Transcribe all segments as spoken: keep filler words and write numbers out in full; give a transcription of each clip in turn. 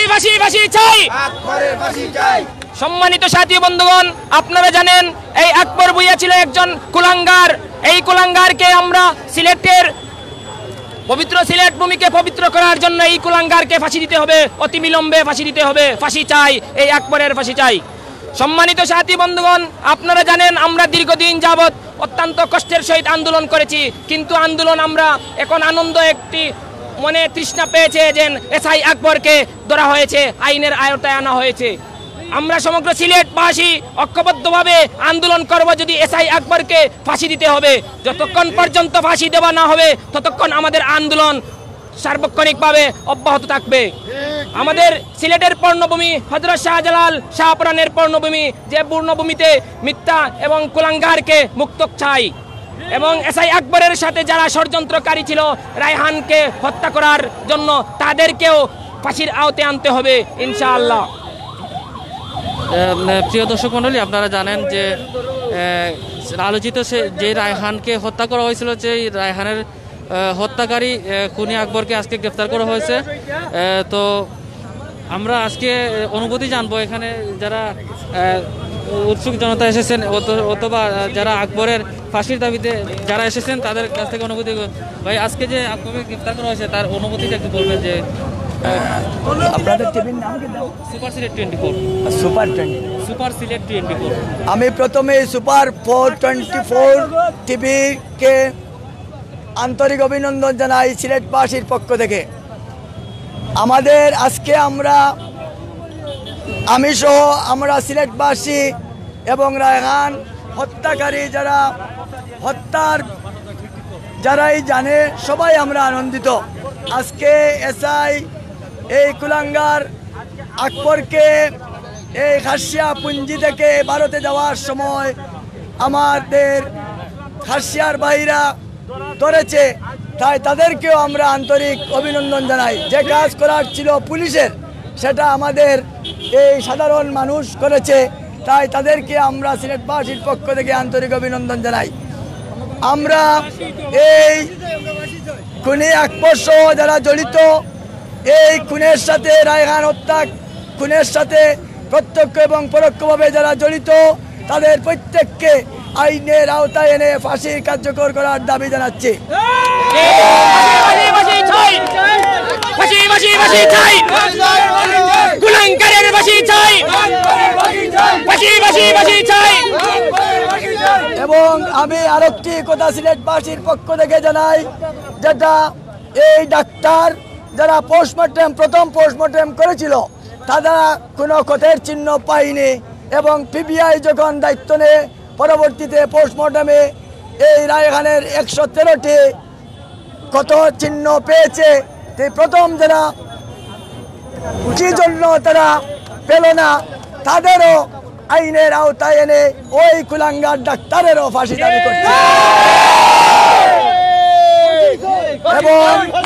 ফাঁসি ফাঁসি চাই, আকবরের ফাঁসি চাই। সম্মানিত সাথী বন্ধুগণ, আপনারা জানেন এই আকবর ভূঁইয়া ছিল একজন কুলাঙ্গার। এই কুলাঙ্গারকে আমরা সিলেটের পবিত্র সিলেট ভূমিকে পবিত্র করার জন্য এই কুলাঙ্গারকে ফাঁসি দিতে হবে, অতি বিলম্বে ফাঁসি দিতে হবে। ফাঁসি চাই, এই আকবরের ফাঁসি চাই। সম্মানিত সাথী বন্ধুগণ, আপনারা জানেন আমরা দীর্ঘদিন যাবৎ অত্যন্ত কষ্টের সহিত আন্দোলন করেছি, কিন্তু আন্দোলন আমরা এখন আনন্দ একটি মনে তৃষ্ণা পেয়েছে যে এসআই আকবরকে ধরা হয়েছে, আইনের আয়তায় আনা হয়েছে। আমরা সমগ্র সিলেটবাসী ঐক্যবদ্ধভাবে আন্দোলন করব, যদি এসআই আকবরকে ফাঁসি দিতে হবে। যতক্ষণ পর্যন্ত ফাঁসি দেওয়া না হবে ততক্ষণ আমাদের আন্দোলন সার্বক্ষণিকভাবে অব্যাহত থাকবে। আমাদের সিলেটের পর্ণভূমি হযরত শাহজালাল শাহপরানের পর্ণভূমি, যে পূর্ণভূমিতে মিথ্যা এবং কুলাঙ্গারকে মুক্ত চাই, এবং এসআই আকবরের সাথে যারা ষড়যন্ত্রকারী ছিল রায়হানকে হত্যা করার জন্য, তাদেরকেও ফাঁসির আওতায় আনতে হবে ইনশাআল্লাহ। প্রিয় দর্শক মণ্ডলী, আপনারা জানেন যে আলোচিত সে যে রায়হানকে হত্যা করা হয়েছিল, যে রায়হানের হত্যাকারী খুনি আকবরকে আজকে গ্রেফতার করা হয়েছে। তো আমরা আজকে অনুভূতি জানবো এখানে যারা উৎসুক জনতা এসেছেন অথবা যারা আকবরের ফাঁসির দাবিতে যারা এসেছেন তাদের কাছ থেকে অনুভূতি। ভাই, আজকে যে আকবরকে গ্রেফতার করা হয়েছে তার অনুভূতিটা একটু বলবেন। যে আপনাদের টিভির নাম কি? Super Sylhet twenty four. Super twenty super Sylhet twenty four. আমি প্রথমে সুপার ফোর টোয়েন্টি ফোর টিভিকে আন্তরিক অভিনন্দন জানাই সিলেটবাসীর পক্ষ থেকে। আমাদের আজকে আমরা আমি সহ আমরা সিলেটবাসী এবং রায়হান হত্যাকারী যারা হত্যার যারাই জানে সবাই আমরা আনন্দিত। আজকে এসআই এই কুলাঙ্গার আকবরকে এই খাসিয়া পুঞ্জি থেকে ভারতে যাওয়ার সময় আমাদের খাসিয়ার ভাইরা ধরেছে, তাই তাদেরকেও আমরা আন্তরিক অভিনন্দন জানাই। যে কাজ করার ছিল পুলিশের, সেটা আমাদের এই সাধারণ মানুষ করেছে, তাই তাদেরকে আমরা সিলেটবাসীর পক্ষ থেকে আন্তরিক অভিনন্দন জানাই। আমরা এই খুনি আকবর সহ যারা জড়িত, এই খুনের সাথে রায়হান হত্যা খুনের সাথে প্রত্যক্ষ এবং পরোক্ষভাবে যারা জড়িত, তাদের প্রত্যেককে আইনের আওতায় এনে ফাঁসি কার্যকর করার দাবি জানাচ্ছি। এবং আমি আরেকটি কথা সিলেটবাসীর পক্ষ থেকে জানাই, যেটা এই ডাক্তার যারা পোস্টমর্টেম প্রথম পোস্টমর্টেম করেছিল তারা কোনো ক্ষতের চিহ্ন পায়নি, এবং পিবিআই যখন দায়িত্ব নেয় পরবর্তীতে পোস্টমর্টমে এই রায়হানের একশো তেরোটি ক্ষত চিহ্ন পেয়েছে। প্রথম যারা কি জন্য তারা পেল না, তাদেরও আইনের আওতায় এনে ওই কুলাঙ্গার ডাক্তারেরও ফাঁসি দাবি করছে। এবং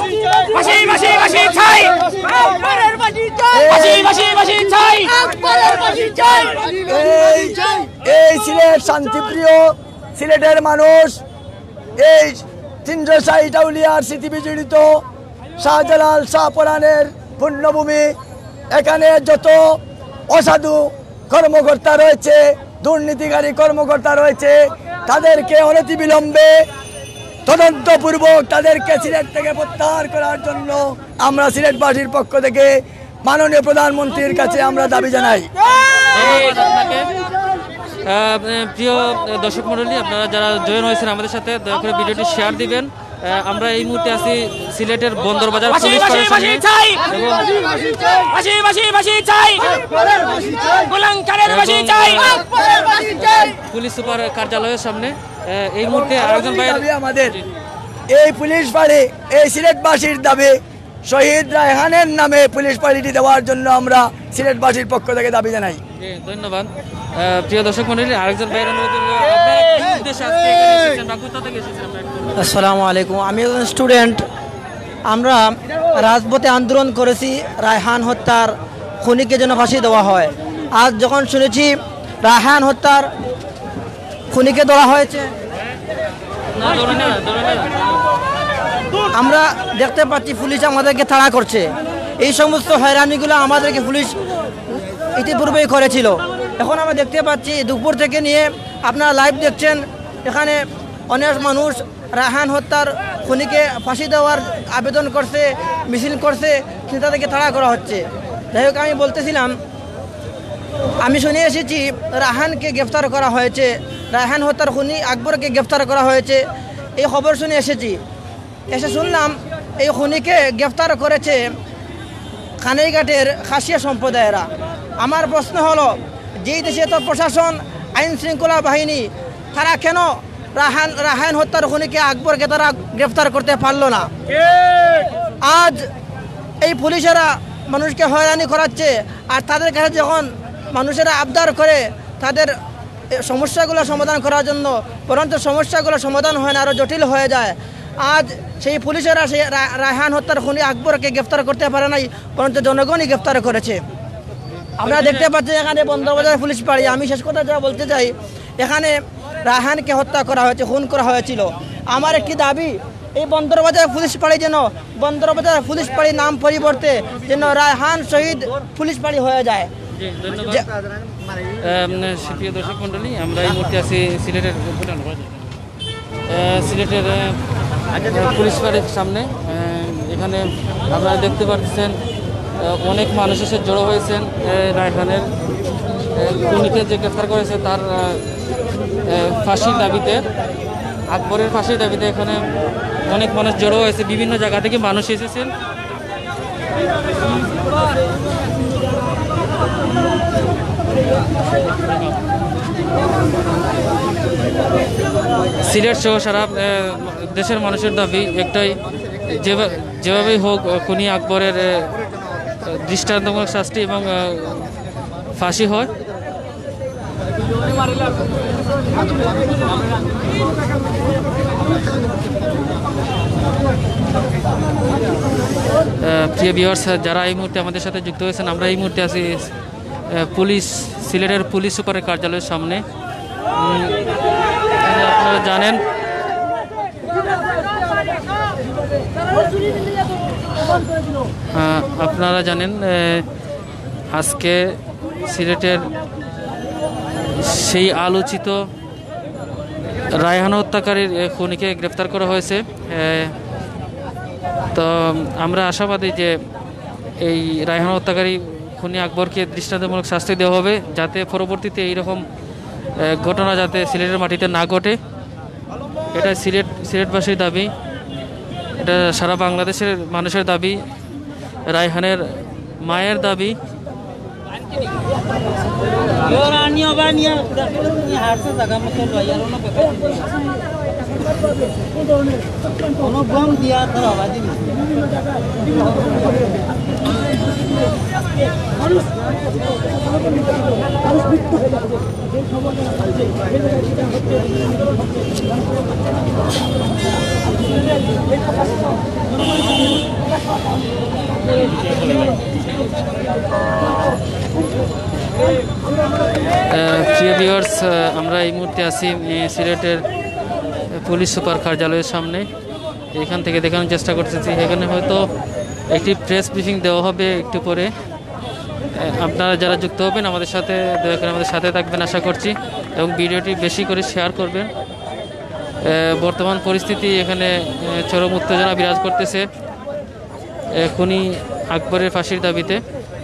এই সিলেট শান্তিপ্রিয় সিলেটের মানুষ, এই তিনশো ষাট আউলিয়ার স্মৃতি বিজড়িত শাহজালাল শাহপরানের পুণ্যভূমি, এখানে যত অসাধু কর্মকর্তা রয়েছে, দুর্নীতিকারী কর্মকর্তা রয়েছে, তাদেরকে অনতিবিলম্বে তদন্তপূর্বক তাদেরকে সিলেট থেকে প্রত্যাহার করার জন্য আমরা সিলেটবাসীর পক্ষ থেকে মাননীয় প্রধানমন্ত্রীর কাছে আমরা দাবি জানাই। প্রিয় দর্শক মণ্ডলী, আপনারা যারা জয়েন হয়েছেন আমাদের সাথে, দয়া করে ভিডিওটি শেয়ার দিবেন। আমরা এই মুহূর্তে আছি সিলেটের বন্দরবাজার পুলিশ ফাঁড়ির সামনে পুলিশ সুপার কার্যালয়ের সামনে। এই মুহূর্তে আরেকজন ভাই, আমাদের এই পুলিশ ফাঁড়ি এই সিলেটবাসীর দাবি, শহীদ রায়হানের নামে পুলিশ ফাঁড়িটি দেওয়ার জন্য আমরা সিলেটবাসীর পক্ষ থেকে দাবি জানাই। ধন্যবাদ। প্রিয় দর্শক মণ্ডলী, আরেকজন ভাইয়ের অনুরোধ, আসসালামু আলাইকুম। আমি একজন স্টুডেন্ট। আমরা রাজপথে আন্দোলন করেছি রায়হান হত্যার খুনিকে যেন ফাঁসি দেওয়া হয়। আজ যখন শুনেছি রায়হান হত্যার খুনিকে ধরা হয়েছে, আমরা দেখতে পাচ্ছি পুলিশ আমাদেরকে তাড়া করছে। এই সমস্ত হয়রানিগুলো আমাদেরকে পুলিশ ইতিপূর্বেই করেছিল। এখন আমরা দেখতে পাচ্ছি দুপুর থেকে নিয়ে আপনারা লাইভ দেখছেন, এখানে অনেক মানুষ রায়হান হত্যার খুনিকে ফাঁসি দেওয়ার আবেদন করছে, মিছিল করছে, কিন্তু তাদেরকে তাড়া করা হচ্ছে। যাই হোক, আমি বলতেছিলাম, আমি শুনে এসেছি রায়হানকে গ্রেফতার করা হয়েছে, রায়হান হত্যার খুনি আকবরকে গ্রেফতার করা হয়েছে, এই খবর শুনে এসেছি। এসে শুনলাম এই খুনিকে গ্রেফতার করেছে কানাইঘাটের খাসিয়া সম্প্রদায়েরা। আমার প্রশ্ন হলো, যেই দেশে তো প্রশাসন, আইন শৃঙ্খলা বাহিনী, তারা কেন রায়হান রায়হান হত্যার খুনিকে আকবরকে তারা গ্রেফতার করতে পারলো না? আজ এই পুলিশেরা মানুষকে হয়রানি করাচ্ছে, আর তাদের কাছে যখন মানুষেরা আবদার করে তাদের সমস্যাগুলো সমাধান করার জন্য, পরন্তু সমস্যাগুলো সমাধান হয় না, আরও জটিল হয়ে যায়। আজ সেই পুলিশেরা সেই রায়হান হত্যার খুনি আকবরকে গ্রেফতার করতে পারে নাই, পরন্তু জনগণই গ্রেফতার করেছে। আমরা দেখতে পাচ্ছি এখানে বন্দরবাজার পুলিশ পাড়ি। আমি শেষ কথা যা বলতে চাই, এখানে রায়হানকে হত্যা করা হয়েছে, খুন করা হয়েছিল। আমার একটি দাবি, এই বন্দরবাজার পুলিশ পাড়ি যেন বন্দরবাজার পুলিশ পাড়ি নাম পরিবর্তে যেন রায়হান শহীদ পুলিশ পাড়ি হয়ে যায়। প্রিয় দর্শক মন্ডলী, আমরা এই মুহূর্তে আছি সিলেটের সিলেটের পুলিশ ফাঁড়ির সামনে। এখানে আপনারা দেখতে পাচ্ছেন অনেক মানুষ এসে জড়ো হয়েছেন রায়হানের খুনিকে যে গ্রেফতার করেছে তার ফাঁসির দাবিতে, আকবরের ফাঁসির দাবিতে এখানে অনেক মানুষ জড়ো হয়েছে। বিভিন্ন জায়গা থেকে মানুষ এসেছেন। সিলেট সহ সারা দেশের মানুষের দাবি একটাই, যেভাবেই হোক খুনি আকবরের দৃষ্টান্তমূলক শাস্তি এবং ফাঁসি হয়। প্রিয় ভিউয়ার্স, যারা এই মুহূর্তে আমাদের সাথে যুক্ত হয়েছেন, আমরা এই মুহূর্তে আছি পুলিশ সিলেটের পুলিশ সুপারের কার্যালয়ের সামনে। আপনারা জানেন আপনারা জানেন আজকে সিলেটের সেই আলোচিত রায়হান হত্যাকারীর খুনিকে গ্রেফতার করা হয়েছে। তো আমরা আশাবাদী যে এই রায়হান হত্যাকারী খুনি আকবরকে দৃষ্টান্তমূলক শাস্তি দেওয়া হবে, যাতে পরবর্তীতে এইরকম ঘটনা যাতে সিলেটের মাটিতে না ঘটে। এটা সিলেট সিলেটবাসীর দাবি, এটা সারা বাংলাদেশের মানুষের দাবি, রায়হানের মায়ের দাবি। প্রিয় ভিউয়ার্স, আমরা এই মুহূর্তে আছি সিলেটের পুলিশ সুপার কার্যালয়ের সামনে। এখান থেকে দেখানোর চেষ্টা করতেছি, এখানে হয়তো একটি প্রেস ব্রিফিং দেওয়া হবে একটু পরে। আপনারা যারা যুক্ত হবেন আমাদের সাথে, দয়া করে আমাদের সাথে থাকবেন আশা করছি, এবং ভিডিওটি বেশি করে শেয়ার করবেন। বর্তমান পরিস্থিতি এখানে চরম উত্তেজনা বিরাজ করতেছে খুনি আকবরের ফাঁসির দাবিতে।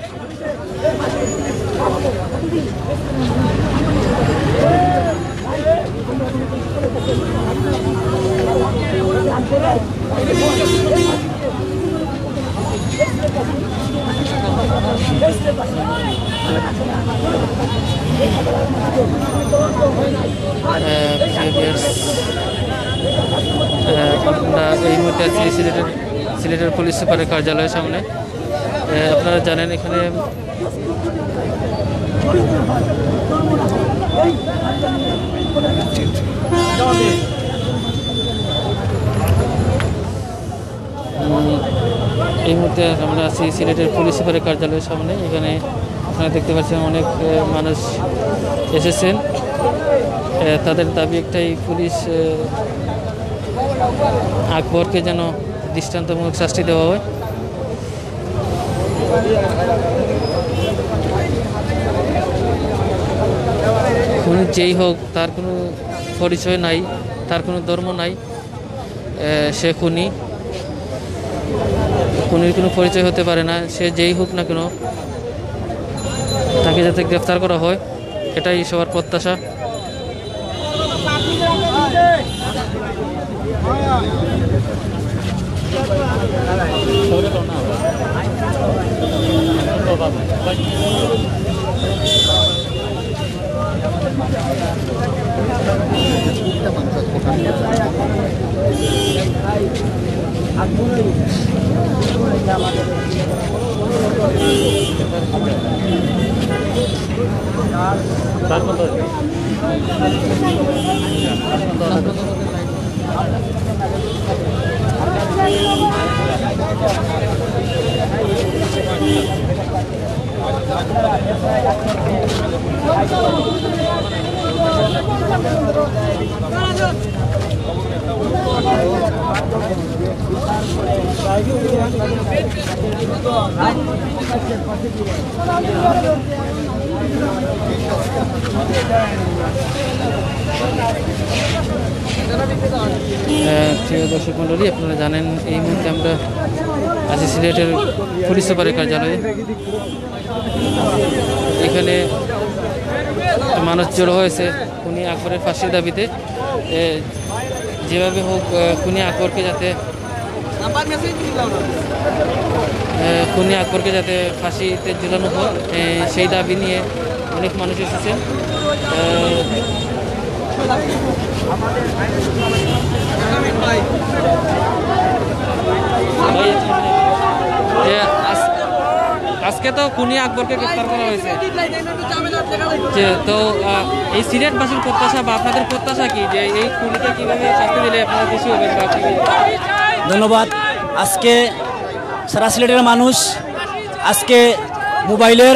আমরা এই মুহূর্তে আছি সিলেটের সিলেটের পুলিশ সুপারের কার্যালয়ের সামনে। আপনারা জানেন এখানে এই মুহূর্তে আমরা আছি সিলেটের পুলিশ সুপারের কার্যালয়ের সামনে। এখানে আপনারা দেখতে পাচ্ছেন অনেক মানুষ এসেছেন। তাদের দাবি একটাই, পুলিশ আকবরকে যেন দৃষ্টান্তমূলক শাস্তি দেওয়া হয়। খুনি যেই হোক তার কোনো পরিচয় নাই, তার কোনো ধর্ম নাই, সে খুনি, খুনির কোনো পরিচয় হতে পারে না। সে যেই হোক না কেন তাকে যাতে গ্রেফতার করা হয়, এটাই সবার প্রত্যাশা। প্রিয় দর্শক মন্ডলী, আপনারা জানেন এই মুহূর্তে আমরা আছি সিলেটের পুলিশ সুপারের কার্যালয়ে। এখানে মানুষ জড়ো হয়েছে খুনি আকবরের ফাঁসির দাবিতে। যেভাবে হোক খুনি আকবরকে যাতে খুনি আকবরকে যাতে ফাঁসিতে ঝুলানো হয় সেই দাবি নিয়ে অনেক মানুষ এসেছেন। আজকে তো খুনি আকবরকে গ্রেফতার করা হয়েছে, তো এই সিলেটবাসীর প্রত্যাশা বা আপনাদের প্রত্যাশা কি যে এই খুনিকে কিভাবে শাস্তি দিলে আপনারা খুশি হবেন? ধন্যবাদ। আজকে সারা সিলেটের মানুষ আজকে মোবাইলের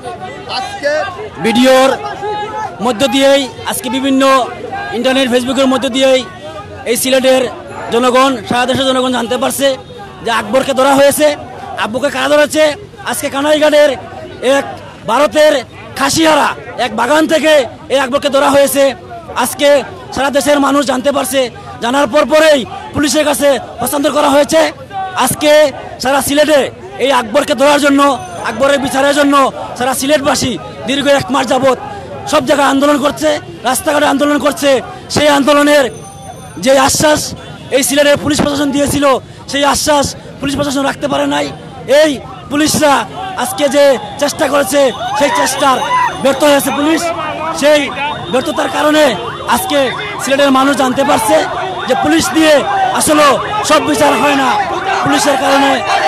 ভিডিওর মধ্য দিয়েই, আজকে বিভিন্ন ইন্টারনেট ফেসবুকের মধ্য দিয়েই এই সিলেটের জনগণ, সারা দেশের জনগণ জানতে পারছে যে আকবরকে ধরা হয়েছে। আব্বুকে কারা ধরেছে? আজকে কানাইঘাটের এক ভারতের খাসিহারা এক বাগান থেকে এই আকবরকে ধরা হয়েছে। আজকে সারা দেশের মানুষ জানতে পারছে, জানার পর পরেই পুলিশের কাছে হস্তান্তর করা হয়েছে। আজকে সারা সিলেটে এই আকবরকে ধরার জন্য, আকবরের বিচারের জন্য সারা সিলেটবাসী দীর্ঘ এক মাস যাবৎ সব জায়গায় আন্দোলন করছে, রাস্তাঘাটে আন্দোলন করছে। সেই আন্দোলনের যে আশ্বাস এই সিলেটের পুলিশ প্রশাসন দিয়েছিল, সেই আশ্বাস পুলিশ প্রশাসন রাখতে পারে নাই। এই পুলিশরা আজকে যে চেষ্টা করেছে, সেই চেষ্টার ব্যর্থ হয়েছে পুলিশ। সেই ব্যর্থতার কারণে আজকে সিলেটের মানুষ জানতে পারছে যে পুলিশ দিয়ে আসলে সব বিচার হয় না। পুলিশের কারণে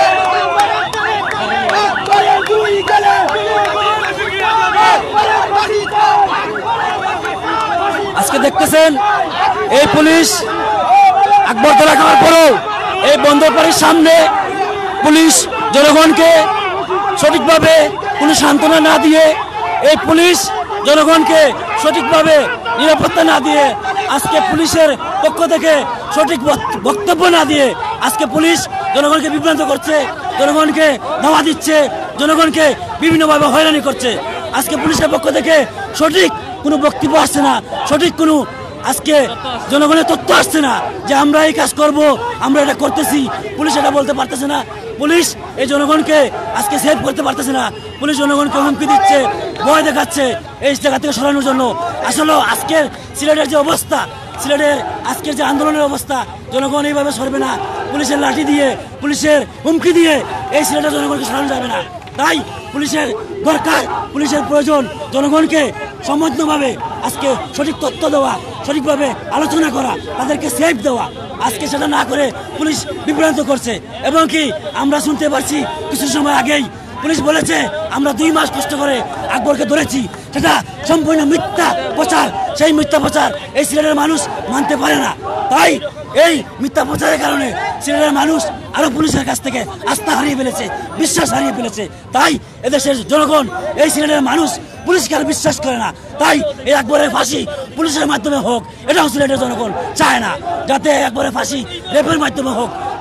আজকে দেখতেছেন এই পুলিশ আকবর ধরা খাওয়ার পরেও এই বন্দরবাড়ির সামনে পুলিশ জনগণকে সঠিকভাবে কোনো সান্ত্বনা না দিয়ে, এই পুলিশ জনগণকে সঠিকভাবে নিরাপত্তা না দিয়ে, আজকে পুলিশের পক্ষ থেকে সঠিক বক্তব্য না দিয়ে আজকে পুলিশ জনগণকে বিভ্রান্ত করছে, জনগণকে ধাওয়া দিচ্ছে, জনগণকে বিভিন্নভাবে হয়রানি করছে। আজকে পুলিশের পক্ষ থেকে সঠিক কোনো বক্তব্য আসছে না, সঠিক কোনো আজকে জনগণের তথ্য আসছে না যে আমরা এই কাজ করব, আমরা এটা করতেছি। পুলিশ এটা বলতে পারতেছে না। পুলিশ এই জনগণকে আজকে সেভ করতে পারতেছে না। পুলিশ জনগণকে হুমকি দিচ্ছে, ভয় দেখাচ্ছে এই জায়গা থেকে সরানোর জন্য। আসলে আজকের সিলেটের যে অবস্থা, সিলেটের আজকের যে আন্দোলনের অবস্থা, জনগণ এইভাবে সরবে না। পুলিশের লাঠি দিয়ে, পুলিশের হুমকি দিয়ে এই সিলেটের জনগণকে সরানো যাবে না। তাই পুলিশের দরকার, পুলিশের প্রয়োজন জনগণকে সম্মতভাবে আজকে সঠিক তথ্য দেওয়া, সঠিকভাবে আলোচনা করা, তাদেরকে সেফ দেওয়া। আজকে সেটা না করে পুলিশ বিভ্রান্ত করছে। এবং কি আমরা শুনতে পারছি কিছু সময় আগেই পুলিশ বলেছে আমরা দুই মাস কষ্ট করে আকবরকে ধরেছি, সেটা সম্পূর্ণ মিথ্যা প্রচার। সেই মিথ্যা প্রচার এই সিলেটের মানুষ মানতে পারে না। তাই এই মিথ্যা প্রচারের কারণে সিলেটের মানুষ আরো পুলিশের কাছ থেকে আস্থা হারিয়ে ফেলেছে, বিশ্বাস হারিয়ে ফেলেছে। তাই এদেশের জনগণ, এই সিলেটের মানুষ পুলিশকে আর বিশ্বাস করে না। তাই এই আকবরের ফাঁসি পুলিশের মাধ্যমে হোক, এটাও সিলেটের জনগণ চায় না। যাতে একবারে ফাঁসি রেপের মাধ্যমে হোক,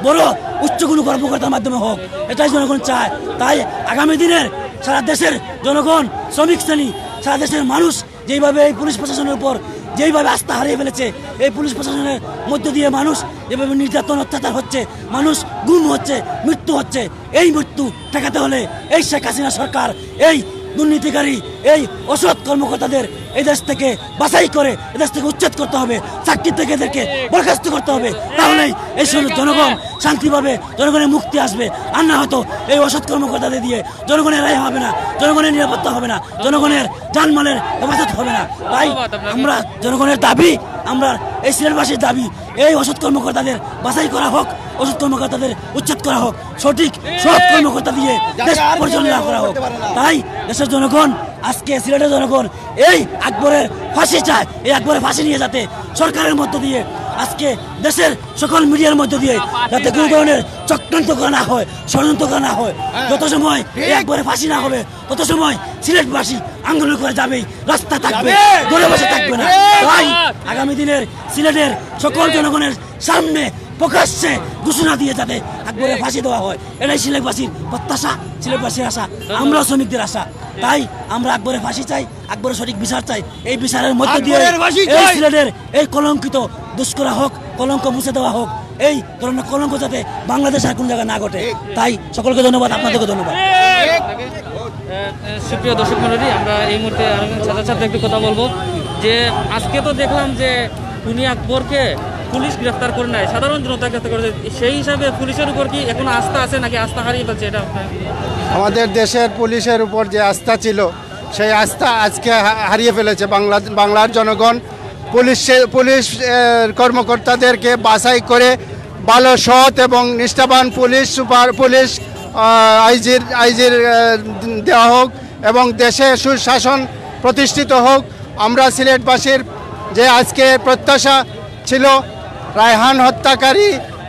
বড় উচ্চ কোনো কর্মকর্তার মাধ্যমে হোক, এটাই জনগণ চায়। তাই আগামী দিনের সারা দেশের জনগণ, শ্রমিক শ্রেণী, সারা দেশের মানুষ যেইভাবে এই পুলিশ প্রশাসনের উপর যেইভাবে আস্থা হারিয়ে ফেলেছে, এই পুলিশ প্রশাসনের মধ্য দিয়ে মানুষ যেভাবে নির্যাতন অত্যাচার হচ্ছে, মানুষ গুম হচ্ছে, মৃত্যু হচ্ছে, এই মৃত্যু ঠেকাতে হলে এই শেখ হাসিনা সরকার, এই দুর্নীতিকারী, এই অসৎ কর্মকর্তাদের এই দেশ থেকে বাছাই করে এই দেশ থেকে উচ্ছেদ করতে হবে, চাকরি থেকে এদেরকে বরখাস্ত করতে হবে। তাহলেই এই জনগণ শান্তিভাবে জনগণের মুক্তি আসবে। আর না হয়তো এই অসৎ কর্মকর্তাদের দিয়ে জনগণের রায় হবে না, জনগণের নিরাপত্তা হবে না, জনগণের জানমালের হেফাজত হবে না। তাই আমরা জনগণের দাবি, আমরা এই সিলেটবাসীর দাবি, এই অসৎ কর্মকর্তাদের বাছাই করা হোক, অসৎ কর্মকর্তাদের উচ্ছেদ করা হোক, সঠিক সৎ কর্মকর্তা দিয়ে দেশ পরিচালনা করা হোক। তাই দেশের জনগণ, আজকে সিলেটের জনগণ এই আকবরের ফাঁসি চায়। এই আকবরের ফাঁসি নিয়ে যাতে সরকারের মধ্য দিয়ে, আজকে দেশের সকল মিডিয়ার মধ্য দিয়ে যাতে কোনো ধরনের চক্রান্ত করা না হয়, ষড়যন্ত্র করা না হয়। যত সময় এই আকবরের ফাঁসি না হবে তত সময় সিলেটবাসী আন্দোলন করে যাবেই, রাস্তা থাকবে, ঘরে বসে থাকবে না। তাই আগামী দিনের সিলেটের সকল জনগণের সামনে প্রকাশ্যে ঘোষণা দিয়ে যাতে আকবরের ফাঁসি দেওয়া হয়, এটাই সিলেটবাসীর প্রত্যাশা, সিলেটবাসীর আশা, আমরা শ্রমিকদের আশা। তাই আমরা আকবরের ফাঁসি চাই, আকবরের সঠিক বিচার চাই। এই বিচারের মধ্যে দিয়ে এই সিলেটের এই কলঙ্কিত দুষ্করা হোক, কলঙ্ক মুছে দেওয়া হোক, এই ধরনের কলঙ্ক যাতে বাংলাদেশ আর কোন জায়গায় না ঘটে। তাই সকলকে ধন্যবাদ, আপনাদেরকে ধন্যবাদ। সুপ্রিয় দর্শক মণ্ডলী, আমরা এই মুহূর্তে ছাত্র ছাত্রী একটু কথা বলবো যে আজকে তো দেখলাম যে খুনি আকবরকে পুলিশ গ্রেফতার করে নেয়, সাধারণ জনতা গ্রেফতার করে, সেই হিসাবে পুলিশের উপর কি এখন আস্থা আছে নাকি আস্থা হারিয়ে ফেলছে? এটা আমাদের দেশের পুলিশের উপর যে আস্থা ছিল সেই আস্থা আজকে হারিয়ে ফেলেছে বাংলা বাংলার জনগণ। পুলিশ পুলিশ কর্মকর্তাদেরকে বাছাই করে ভালো, সৎ এবং নিষ্ঠাবান পুলিশ সুপার পুলিশ আইজির আইজির দেওয়া হোক এবং দেশে সুশাসন প্রতিষ্ঠিত হোক। আমরা সিলেটবাসীর যে আজকে প্রত্যাশা ছিল, রায়হান হত্যাকারী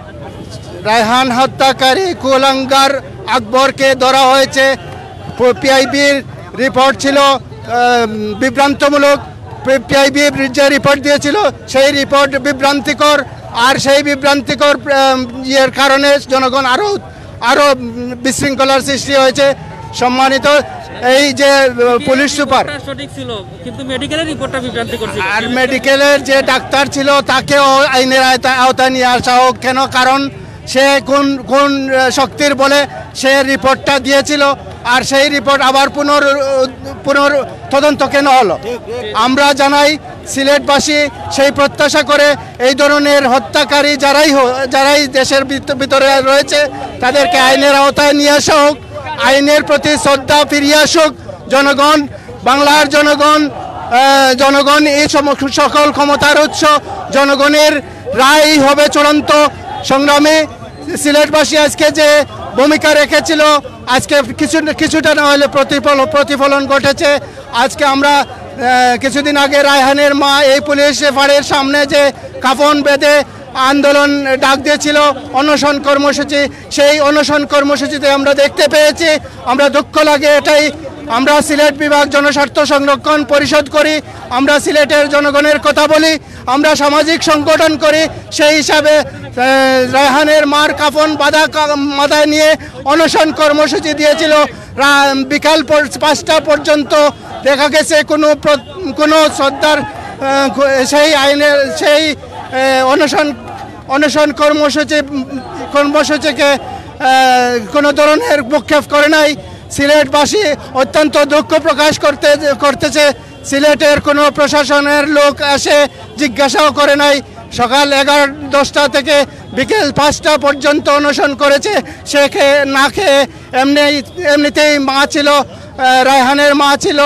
রায়হান হত্যাকারী কুলাঙ্গার আকবরকে ধরা হয়েছে। পিআইবির রিপোর্ট ছিল বিভ্রান্তমূলক, পিআইবি যে রিপোর্ট দিয়েছিল সেই রিপোর্ট বিভ্রান্তিকর, আর সেই বিভ্রান্তিকর ইয়ের কারণে জনগণ আরও আরও বিশৃঙ্খলার সৃষ্টি হয়েছে। সম্মানিত এই যে পুলিশ সুপার সঠিক ছিল কিন্তু মেডিকেলের রিপোর্টটা বিভ্রান্তিকর ছিল, আর মেডিকেলের যে ডাক্তার ছিল তাকেও আইনের আওতায় নিয়ে আসা হোক। কেন? কারণ সে কোন কোন শক্তির বলে সে রিপোর্টটা দিয়েছিল, আর সেই রিপোর্ট আবার পুনর পুনর তদন্ত কেন হলো? আমরা জানাই সিলেটবাসী সেই প্রত্যাশা করে এই ধরনের হত্যাকারী যারাই যারাই দেশের ভিতরে রয়েছে তাদেরকে আইনের আওতায় নিয়ে আসা হোক, আইনের প্রতি শ্রদ্ধা ফিরিয়ে আসুক জনগণ। বাংলার জনগণ জনগণ এই সকল ক্ষমতার উৎস, জনগণের রায় হবে চূড়ান্ত সংগ্রামে। সিলেটবাসী আজকে যে ভূমিকা রেখেছিল, আজকে কিছু কিছুটা না হলে প্রতিফল প্রতিফলন ঘটেছে। আজকে আমরা কিছুদিন আগে রায়হানের মা এই পুলিশ ফাঁড়ির সামনে যে কাফন বেঁধে আন্দোলন ডাক দিয়েছিল, অনশন কর্মসূচি, সেই অনশন কর্মসূচিতে আমরা দেখতে পেয়েছি। আমরা দুঃখ লাগে এটাই, আমরা সিলেট বিভাগ জনস্বার্থ সংরক্ষণ পরিষদ করি, আমরা সিলেটের জনগণের কথা বলি, আমরা সামাজিক সংগঠন করি। সেই হিসাবে রায়হানের মার কাফন বাঁধা মাথায় নিয়ে অনশন কর্মসূচি দিয়েছিল। বিকাল পাঁচটা পর্যন্ত দেখা গেছে কোনো কোনো শ্রদ্ধার সেই আইনের সেই অনশন অনশন কর্মসূচি কর্মসূচিকে কোনো ধরনের ভ্রুক্ষেপ করে নাই। সিলেটবাসী অত্যন্ত দুঃখ প্রকাশ করতে করতেছে। সিলেটের কোনো প্রশাসনের লোক এসে জিজ্ঞাসাও করে নাই। সকাল এগারো দশটা থেকে বিকেল পাঁচটা পর্যন্ত অনশন করেছে। সে খেয়ে না খেয়ে এমনি এমনিতেই মা ছিল, রায়হানের মা ছিল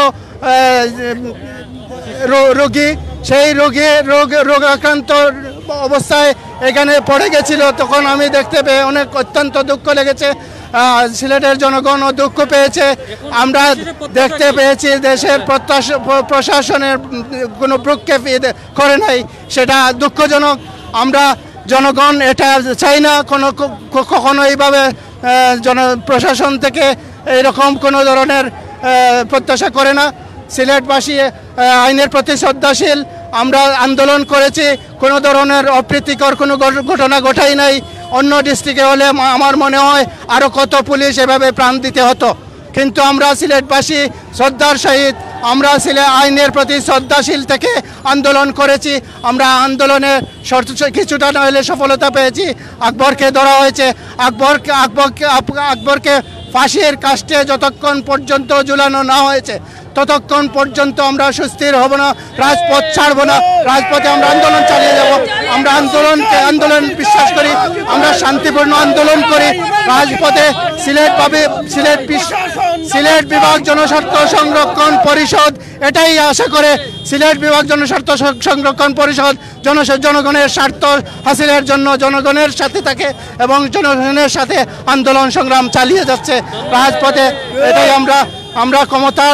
রোগী, সেই রোগী রোগ রোগ আক্রান্ত অবস্থায় এখানে পড়ে গেছিল। তখন আমি দেখতে পেয়ে অনেক অত্যন্ত দুঃখ লেগেছে। সিলেটের জনগণও দুঃখ পেয়েছে। আমরা দেখতে পেয়েছি দেশের প্রশাসনের কোনো ভ্রুক্ষেপ করে নাই, সেটা দুঃখজনক। আমরা জনগণ এটা চাই না, কোনো কখনো এইভাবে জন প্রশাসন থেকে এরকম কোনো ধরনের প্রত্যাশা করে না। সিলেটবাসী আইনের প্রতি শ্রদ্ধাশীল। আমরা আন্দোলন করেছি, কোনো ধরনের অপ্রীতিকর কোনো ঘটনা ঘটাই নাই। অন্য ডিস্ট্রিক্টে হলে আমার মনে হয় আরও কত পুলিশ এভাবে প্রাণ দিতে হতো। কিন্তু আমরা সিলেটবাসী শ্রদ্ধার সহিত আমরা সিলেট আইনের প্রতি শ্রদ্ধাশীল থেকে আন্দোলন করেছি। আমরা আন্দোলনে কিছুটা না হলে সফলতা পেয়েছি। আকবরকে ধরা হয়েছে, আকবরকে আকবরকে আকবরকে ফাঁসির কাস্টে যতক্ষণ পর্যন্ত ঝুলানো না হয়েছে ততক্ষণ পর্যন্ত আমরা সুস্থির হব না, রাজপথ ছাড়ব না। রাজপথে আমরা আন্দোলন চালিয়ে যাব। আমরা আন্দোলনকে আন্দোলন বিশ্বাস করি, আমরা শান্তিপূর্ণ আন্দোলন করি রাজপথে। সিলেট পাবে সিলেট সিলেট বিভাগ জনস্বার্থ সংরক্ষণ পরিষদ এটাই আশা করে। সিলেট বিভাগ জনস্বার্থ সংরক্ষণ পরিষদ জন জনগণের স্বার্থ হাসিলের জন্য জনগণের সাথে থাকে এবং জনগণের সাথে আন্দোলন সংগ্রাম চালিয়ে যাচ্ছে রাজপথে। এটাই আমরা আমরা ক্ষমতার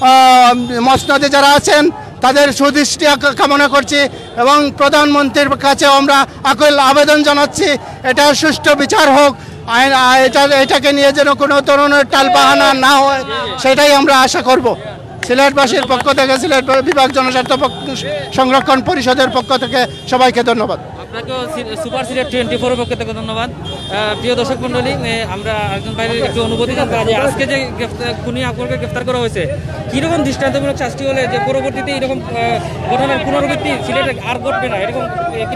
মসনদে যারা আছেন তাদের সুদৃষ্টি কামনা করছি এবং প্রধানমন্ত্রীর কাছে আমরা আকুল আবেদন জানাচ্ছি এটার সুষ্ঠু বিচার হোক। আইন এটা এটাকে নিয়ে যেন কোনো ধরনের টালবাহানা না হয় সেটাই আমরা আশা করব। সিলেটবাসীর পক্ষ থেকে সিলেট বিভাগ জনস্বার্থ সংরক্ষণ পরিষদের পক্ষ থেকে সবাইকে ধন্যবাদ। আপনাকেও সুপার সিলেট টোয়েন্টি ফোরের পক্ষ থেকে ধন্যবাদ। প্রিয় দর্শক মণ্ডলী, আমরা একজন বাইরের একটু অনুভূতি জানতে যে আজকে যে খুনি আকবরকে গ্রেফতার করা হয়েছে কীরকম দৃষ্টান্তমূলক শাস্তি হলে যে পরবর্তীতে এরকম ঘটনার পুনরাবৃত্তি সিলেটে আর ঘটবে না, এরকম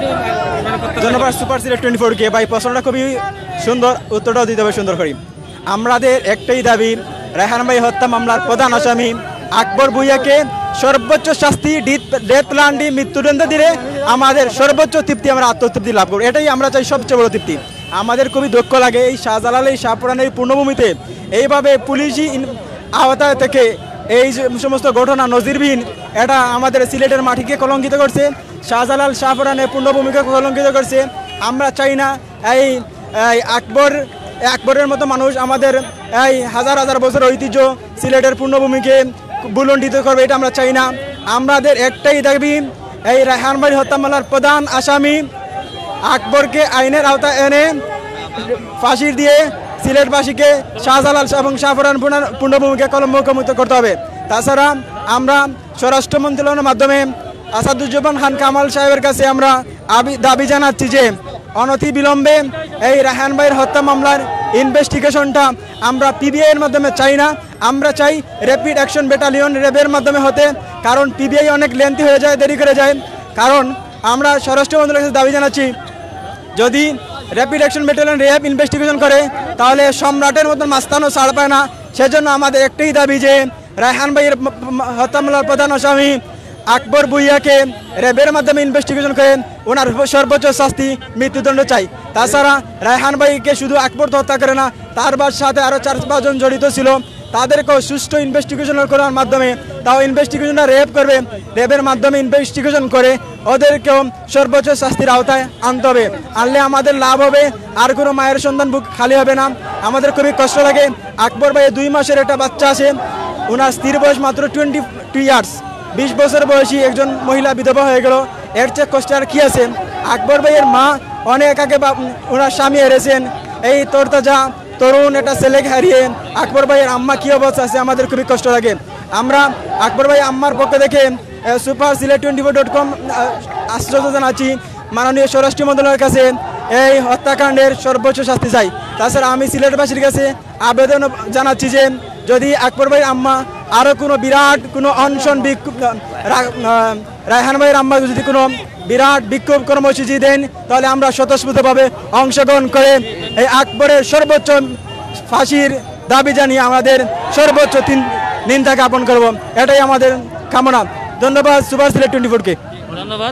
ধন্যবাদ সুপার সিলেট টোয়েন্টি ফোরকে। ভাই প্রশ্নটা খুবই সুন্দর, উত্তরটাও দিতে হবে সুন্দর করি। আমাদের একটাই দাবি, রায়হান ভাই হত্যা মামলার প্রধান আসামি আকবর ভূঁইয়াকে সর্বোচ্চ শাস্তি ডেথ পেনাল্টি মৃত্যুদণ্ড দিলে আমাদের সর্বোচ্চ তৃপ্তি, আমরা আত্মতৃপ্তি লাভ করবো। এটাই আমরা চাই সবচেয়ে বড় তৃপ্তি। আমাদের খুবই দুঃখ লাগে এই শাহজালাল এই শাহপুরানের পূর্ণভূমিতে এইভাবে পুলিশি আওতায় থেকে এই সমস্ত ঘটনা নজিরবিহীন, এটা আমাদের সিলেটের মাটিকে কলঙ্কিত করছে, শাহজালাল শাহপুরানের পূর্ণভূমিকে কলঙ্কিত করছে। আমরা চাই না এই আকবর আকবরের মতো মানুষ আমাদের এই হাজার হাজার বছর ঐতিহ্য সিলেটের পূর্ণভূমিকে বুলণ্ডিত করবে, এটা আমরা চাই না। আমাদের একটাই দাবি, এই রায়হান ভাই হত্যা মামলার প্রধান আসামি আকবরকে আইনের আওতায় এনে ফাঁসির দিয়ে সিলেটবাসীকে শাহজালাল এবং শাহপুরান পূর্ণভূমিকে কলঙ্কিত করতে হবে। তাছাড়া আমরা স্বরাষ্ট্র মন্ত্রণালয়ের মাধ্যমে আসাদুজ্জামান খান কামাল সাহেবের কাছে আমরা দাবি জানাচ্ছি যে অনতি বিলম্বে এই রায়হান ভাইয়ের হত্যা মামলার ইনভেস্টিগেশনটা আমরা পিবিআই এর মাধ্যমে চাই না, আমরা চাই র্যাপিড অ্যাকশন ব্যাটালিয়ন র্যাবের মাধ্যমে হতে। কারণ পিবিআই অনেক লেন্থি হয়ে যায়, দেরি করে যায়। কারণ আমরা স্বরাষ্ট্র মন্ত্রণালয়ের কাছে দাবি জানাচ্ছি, যদি rapid action battalion RAB investigation করে তাহলে সম্রাটের মতন মাস্তানও ছাড় পায় না। সেজন্য আমাদের একটাই দাবি যে রায়হান ভাইয়ের হত্যা মামলার প্রধান আসামি আকবর ভূঁইয়াকে র্যাবের মাধ্যমে ইনভেস্টিগেশন করে ওনার সর্বোচ্চ শাস্তি মৃত্যুদণ্ড চাই। তাছাড়া রায়হান ভাইকে শুধু আকবর তো হত্যা করে না, তার সাথে আরও চার পাঁচজন জড়িত ছিল, তাদেরকেও সুষ্ঠু ইনভেস্টিগেশন করার মাধ্যমে তাও ইনভেস্টিগেশনটা র্যাব করবে, র্যাবের মাধ্যমে ইনভেস্টিগেশন করে ওদেরকেও সর্বোচ্চ শাস্তির আওতায় আনতে হবে। আনলে আমাদের লাভ হবে, আর কোনো মায়ের সন্তান বুক খালি হবে না। আমাদের খুবই কষ্ট লাগে, আকবর ভাইয়ের দুই মাসের একটা বাচ্চা আছে, ওনার স্ত্রীর বয়স মাত্র টোয়েন্টি টু ইয়ার্স, বিশ বছর বয়সী একজন মহিলা বিধবা হয়ে গেল। এর চেয়ে কষ্ট আর কি আছে? আকবর ভাইয়ের মা অনেক আগে ওনার স্বামী হারিয়েছেন, এই তরতাজা তরুণ একটা ছেলেকে হারিয়ে আকবর ভাইয়ের আম্মা কী অবস্থা আছে, আমাদের খুবই কষ্ট লাগে। আমরা আকবর ভাই আম্মার পক্ষ থেকে super Sylhet twenty four dot com আশ্চর্য জানাচ্ছি মাননীয় স্বরাষ্ট্র মন্ত্রণালয়ের কাছে এই হত্যাকাণ্ডের সর্বোচ্চ শাস্তি চাই। তাছাড়া আমি সিলেটবাসীর কাছে আবেদন জানাচ্ছি যে যদি আকবর ভাই আম্মা আরও কোনো বিরাট কোনো অনশন বিক্ষোভ, রায়হান ভাইয়ের আম্মা যদি কোনো বিরাট বিক্ষোভ কর্মসূচি দেন তাহলে আমরা স্বতঃস্ফূর্তভাবে অংশগ্রহণ করে এই আকবরের সর্বোচ্চ ফাঁসির দাবি জানিয়ে আমাদের সর্বোচ্চ তিন নিন্দা জ্ঞাপন করব, এটাই আমাদের কামনা। ধন্যবাদ সুপার সিলেট টোয়েন্টি ফোরকে। ধন্যবাদ।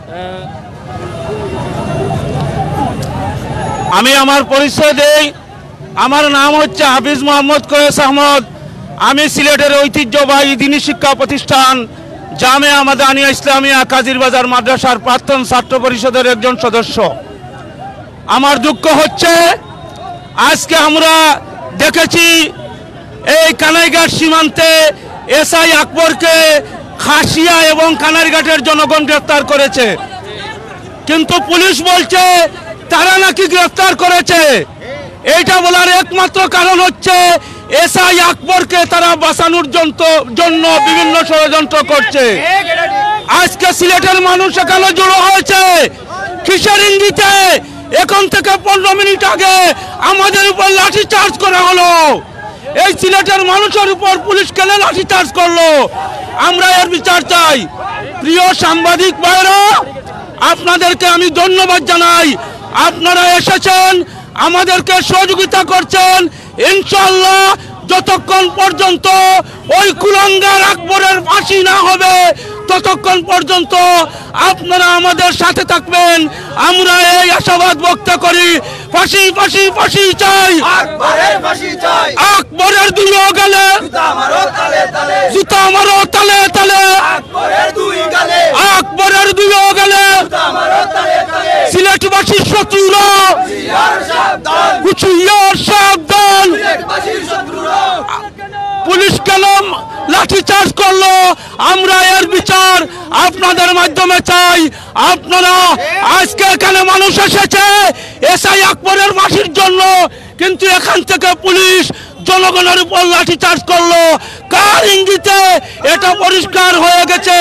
আমি আমার পরিচয় দেই, আমার নাম হচ্ছে হাফিজ মোহাম্মদ কয়েস আহমদ। আমি সিলেটের ঐতিহ্যবাহী দিনী শিক্ষা প্রতিষ্ঠান জামিয়া মাদানিয়া ইসলামিয়া কাজির বাজার মাদ্রাসার প্রাক্তন ছাত্র পরিষদের একজন সদস্য। আমার দুঃখ হচ্ছে আজকে আমরা দেখেছি এই কানাইঘাট সীমান্তে এসআই আকবরকে খাসিয়া এবং কানাইঘাটের জনগণ গ্রেফতার করেছে, কিন্তু পুলিশ বলছে তারা নাকি গ্রেফতার করেছে। এইটা বলার একমাত্র কারণ হচ্ছে এসআই আকবরকে তারা বাঁচানোর জন্য বিভিন্ন ষড়যন্ত্র করছে। আজকে সিলেটের মানুষ এখানে জড়ো হয়েছে কিসের ইঙ্গিতে? এখন থেকে পনেরো মিনিট আগে আমাদের উপর লাঠি চার্জ করা হলো। এই সিলেটের মানুষের উপর পুলিশ কেন লাঠি চার্জ করলো? আমরা এর বিচার চাই। প্রিয় সাংবাদিক ভাইরা, আপনাদেরকে আমি ধন্যবাদ জানাই। আপনারা এসেছেন, আমাদেরকে সহযোগিতা করছেন। ইনশাআল্লাহ যতক্ষণ পর্যন্ত ওই কুলাঙ্গার আকবরের ফাঁসি না হবে ততক্ষণ পর্যন্ত আপনারা আমাদের সাথে থাকবেন। আমরা এই আশাবাদ ব্যক্ত করি। ফাঁসি ফাঁসি ফাঁসি চাই, আকবরের ফাঁসি চাই, আকবরের দুই গালে জুতা মারো তালে তালে, জুতা মারো তালে তালে, আকবরের দুই গালে, আকবরের দুই গালে জুতা মারো তালে তালে। সিলেটবাসীর শত্রুরা হুঁশিয়ার সাবধান, হুঁশিয়ার সাবধান। সিলেটবাসীর শত্রুরা পুলিশ কেন লাঠি চার্জ করলো? আমরা এর বিচার আপনাদের মাধ্যমে চাই। আপনারা আজকে এখানে মানুষ এসেছে এসআই আকবরের ফাঁসির জন্য, কিন্তু এখান থেকে পুলিশ জনগণের উপর লাঠি চার্জ করলো। কার ইঙ্গিতে? এটা পরিষ্কার হয়ে গেছে,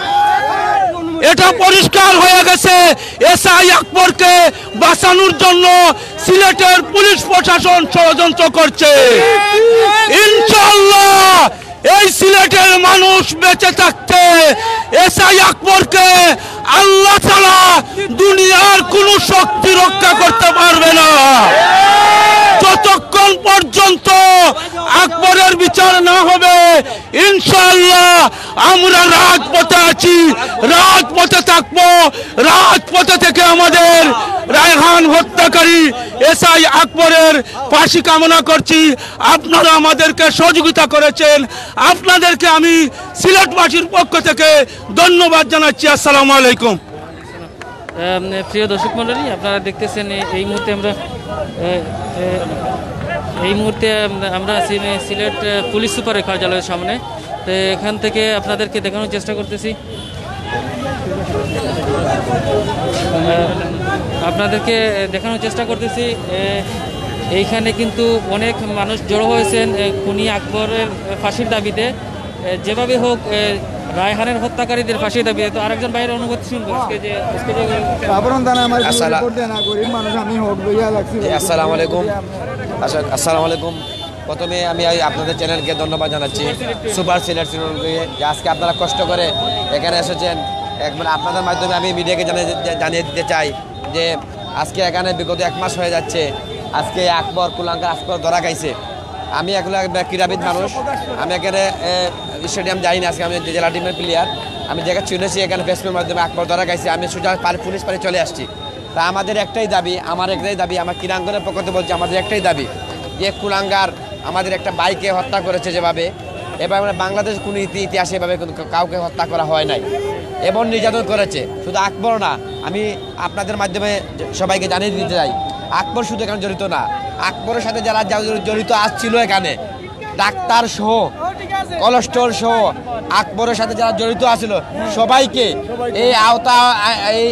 এটা পরিষ্কার হয়ে গেছে এসআই আকবরকে বাঁচানোর জন্য সিলেটের পুলিশ প্রশাসন ষড়যন্ত্র করছে। ইনশাআল্লাহ এই সিলেটের মানুষ বেঁচে থাকতে এসআই আকবরকে আল্লাহ তাআলা দুনিয়ার কোন শক্তি রক্ষা করতে পারবে না। যতক্ষণ পর্যন্ত আকবরের বিচার না হবে ইনশাআল্লাহ আমরা রাজপথে আছি, রাজপথে থাকবো। রাজপথে থেকে আমাদের রায়হান হত্যাকারী এসআই আকবরের ফাঁসি কামনা করছি। আপনারা আমাদেরকে সহযোগিতা করেছেন, আপনাদেরকে আমি সিলেটবাসীর পক্ষ থেকে ধন্যবাদ জানাচ্ছি। আসসালামু আলাইকুম। প্রিয় দর্শক মণ্ডলী, আপনারা দেখতেছেন এই মুহূর্তে আমরা এই মুহূর্তে আমরা আছি সিলেট পুলিশ সুপারের কার্যালয়ের সামনে। তো এখান থেকে আপনাদেরকে দেখানোর চেষ্টা করতেছি, আপনাদেরকে দেখানোর চেষ্টা করতেছি এইখানে কিন্তু অনেক মানুষ জড়ো হয়েছেন খুনি আকবরের ফাঁসির দাবিতে। যেভাবে হোক রায়হানের হত্যাকারীদের ফাঁসির দাবিতে। তো আরেকজন বাইরের অনুভূতি শুনবো আজকে যে আসসালামু আলাইকুম। আসসালামু আলাইকুম। প্রথমে আমি আপনাদের চ্যানেলকে ধন্যবাদ জানাচ্ছি, সুপার সিলেট চ্যানেলকে, যে আজকে আপনারা কষ্ট করে এখানে এসেছেন। একবার আপনাদের মাধ্যমে আমি মিডিয়াকে জানিয়ে জানিয়ে দিতে চাই যে আজকে এখানে বিগত এক মাস হয়ে যাচ্ছে আজকে আকবর কুলাঙ্গার আকবর ধরা খাইছে। আমি এখন ক্রীড়াবিদ মানুষ, আমি এখানে স্টেডিয়াম যাইনি, আজকে আমি জেলা টিমের প্লেয়ার। আমি জায়গা শুনেছি এখানে ফেসবুকের মাধ্যমে আকবর ধরা খাইছে, আমি সোজা পুলিশ পারে চলে আসছি। তা আমাদের একটাই দাবি, আমার একটাই দাবি, আমার ক্রীড়াঙ্গনের পক্ষ থেকে বলছি, আমাদের একটাই দাবি যে কুলাঙ্গার আমাদের একটা বাইকে হত্যা করেছে যেভাবে, এবার বাংলাদেশ কোনো ইতিহাসে এভাবে কাউকে হত্যা করা হয় নাই এবং নির্যাতন করেছে। শুধু আকবর না, আমি আপনাদের মাধ্যমে সবাইকে জানিয়ে দিতে চাই, আকবর শুধু এখানে জড়িত না, আকবরের সাথে যারা জড়িত আসছিল এখানে ডাক্তার সহ কলেস্ট্রল সহ আকবরের সাথে যারা জড়িত আছিল সবাইকে এই আওতা এই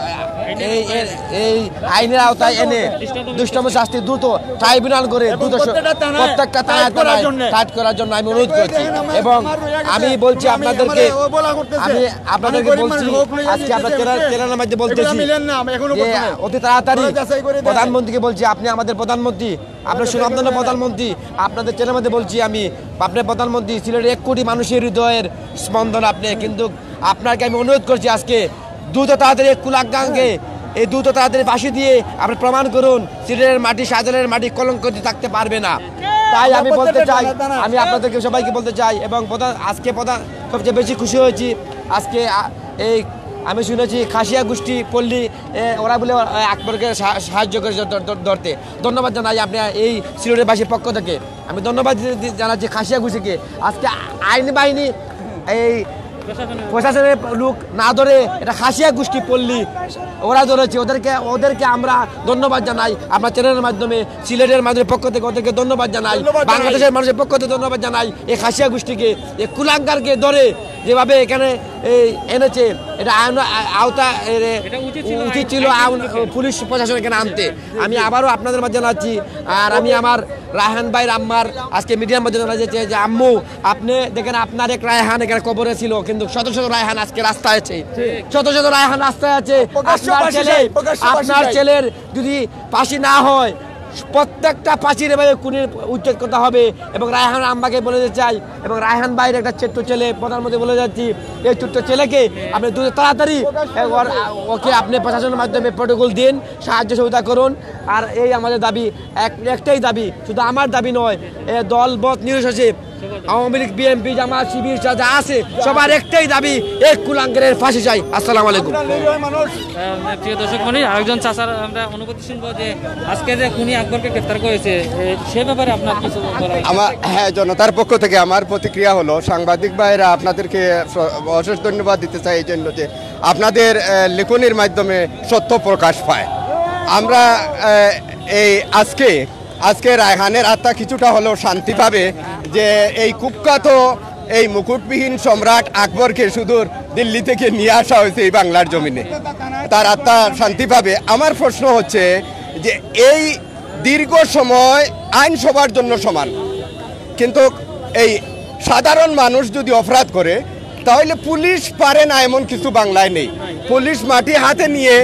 এই এই আইনের আওতায় এনে দুষ্টম শাস্তি দ্রুত ট্রাইব্যুনাল করে দ্রুত প্রত্যেকটা কাজ করার জন্য আমি অনুরোধ করছি। এবং আমি বলছি আপনাদেরকে, আমি আপনাদেরকে বলছি আজকে আপনার চ্যানেলের মধ্যে বলতেছি যে অতি তাড়াতাড়ি প্রধানমন্ত্রীকে বলছি, আপনি আমাদের প্রধানমন্ত্রী, আপনার সুনামধন্য প্রধানমন্ত্রী, আপনাদের চ্যানেলের মধ্যে বলছি আমি, আপনার প্রধানমন্ত্রী সিলেটের এক কোটি মানুষের হৃদয়ের স্পন্দন আপনি, কিন্তু আপনাকে আমি অনুরোধ করছি আজকে দ্রুত তাড়াতাড়ি কুলাঙ্গারকে এই দ্রুত তাড়াতাড়ি ফাঁসি দিয়ে আপনি প্রমাণ করুন সিলেটের মাটি শাহজালালের মাটি কলঙ্ক থাকতে পারবে না। তাই আমি বলতে চাই, আমি আপনাদেরকে সবাইকে বলতে চাই এবং প্রধান আজকে প্রধান সবচেয়ে বেশি খুশি হয়েছি আজকে এই আমি শুনেছি খাসিয়া গোষ্ঠী পল্লী ওরা বলে আকবরকে সাহায্য করে ধরতে। ধন্যবাদ জানাই আপনি এই সিলেটের বাসীর পক্ষ থেকে, আমি ধন্যবাদ জানাচ্ছি খাসিয়া গোষ্ঠীকে। আজকে আইন বাহিনী এই প্রশাসনের লোক না ধরে এটা খাসিয়া গোষ্ঠী পল্লী ওরা ধরেছে, ওদেরকে ওদেরকে আমরা ধন্যবাদ জানাই আপনার চ্যানেলের মাধ্যমে, সিলেটের মাধ্যমে পক্ষ থেকে ওদেরকে ধন্যবাদ জানাই, বাংলাদেশের মানুষের পক্ষ থেকে ধন্যবাদ জানাই এই খাসিয়া গোষ্ঠীকে, এই কুলাঙ্গারকে ধরে যেভাবে এখানে এই এনেছে এটা আইন আওতা উচিত ছিল পুলিশ প্রশাসন এখানে আনতে। আমি আবারও আপনাদের মাঝে জানাচ্ছি, আর আমি আমার রায়হান ভাইয়ের আম্মার আজকে মিডিয়ার মধ্যে জানা যাচ্ছে যে আম্মু আপনি দেখেন আপনার এক রায়হান এখানে কবরে ছিল, কিন্তু শত শত রায়হান আজকে রাস্তায় আছে, শত শত রায়হান রাস্তায় আছে। আপনার ছেলে আপনার ছেলের যদি ফাঁসি না হয় প্রত্যেকটা ফাঁসির এভাবে খুনির উচ্ছেদ করতে হবে। এবং রায়হান আম্মাকে বলে দিতে চাই এবং রায়হান ভাইয়ের একটা ছোট্ট ছেলে প্রধানমন্ত্রী বলে যাচ্ছি, এই ছোট্ট ছেলেকে আপনি দ্রুত তাড়াতাড়ি ওকে আপনি প্রশাসনের মাধ্যমে প্রটোকল দিন, সাহায্য সহযোগিতা করুন। আর এই আমাদের দাবি, এক একটাই দাবি, শুধু আমার দাবি নয়, এ দল মত নির্বিশেষে আওয়ামী লীগ, বিএনপি, জামাত, শিবির যা আছে সবার একটাই দাবি, এক কুলাঙ্গারের ফাঁসি চাই। আসসালামু আলাইকুম। প্রিয় দর্শক মণ্ডলী, আরেকজন চাচার আমরা অনুভূতি শুনবো যে আজকে যে খুনি আকবরকে গ্রেফতার করেছে সে ব্যাপারে আপনার কিছু বলা? আমার হ্যাঁ, জনতার পক্ষ থেকে আমার প্রতিক্রিয়া হলো, সাংবাদিক ভাইরা আপনাদেরকে অশেষ ধন্যবাদ দিতে চাই এই জন্য যে আপনাদের লেখনির মাধ্যমে সত্য প্রকাশ পায়। আমরা এই আজকে আজকে রায়হানের আত্মা কিছুটা হলেও শান্তি পাবে যে এই কুখ্যাত এই মুকুটবিহীন সম্রাট আকবরকে সুদূর দিল্লি থেকে নিয়ে আসা হয়েছে এই বাংলার জমিনে, তার আত্মা শান্তি পাবে। আমার প্রশ্ন হচ্ছে যে এই দীর্ঘ সময় আইন সবার জন্য সমান, কিন্তু এই সাধারণ মানুষ যদি অপরাধ করে তাহলে পুলিশ পারে না এমন কিছু বাংলায় নেই। পুলিশ মাটি হাতে নিয়ে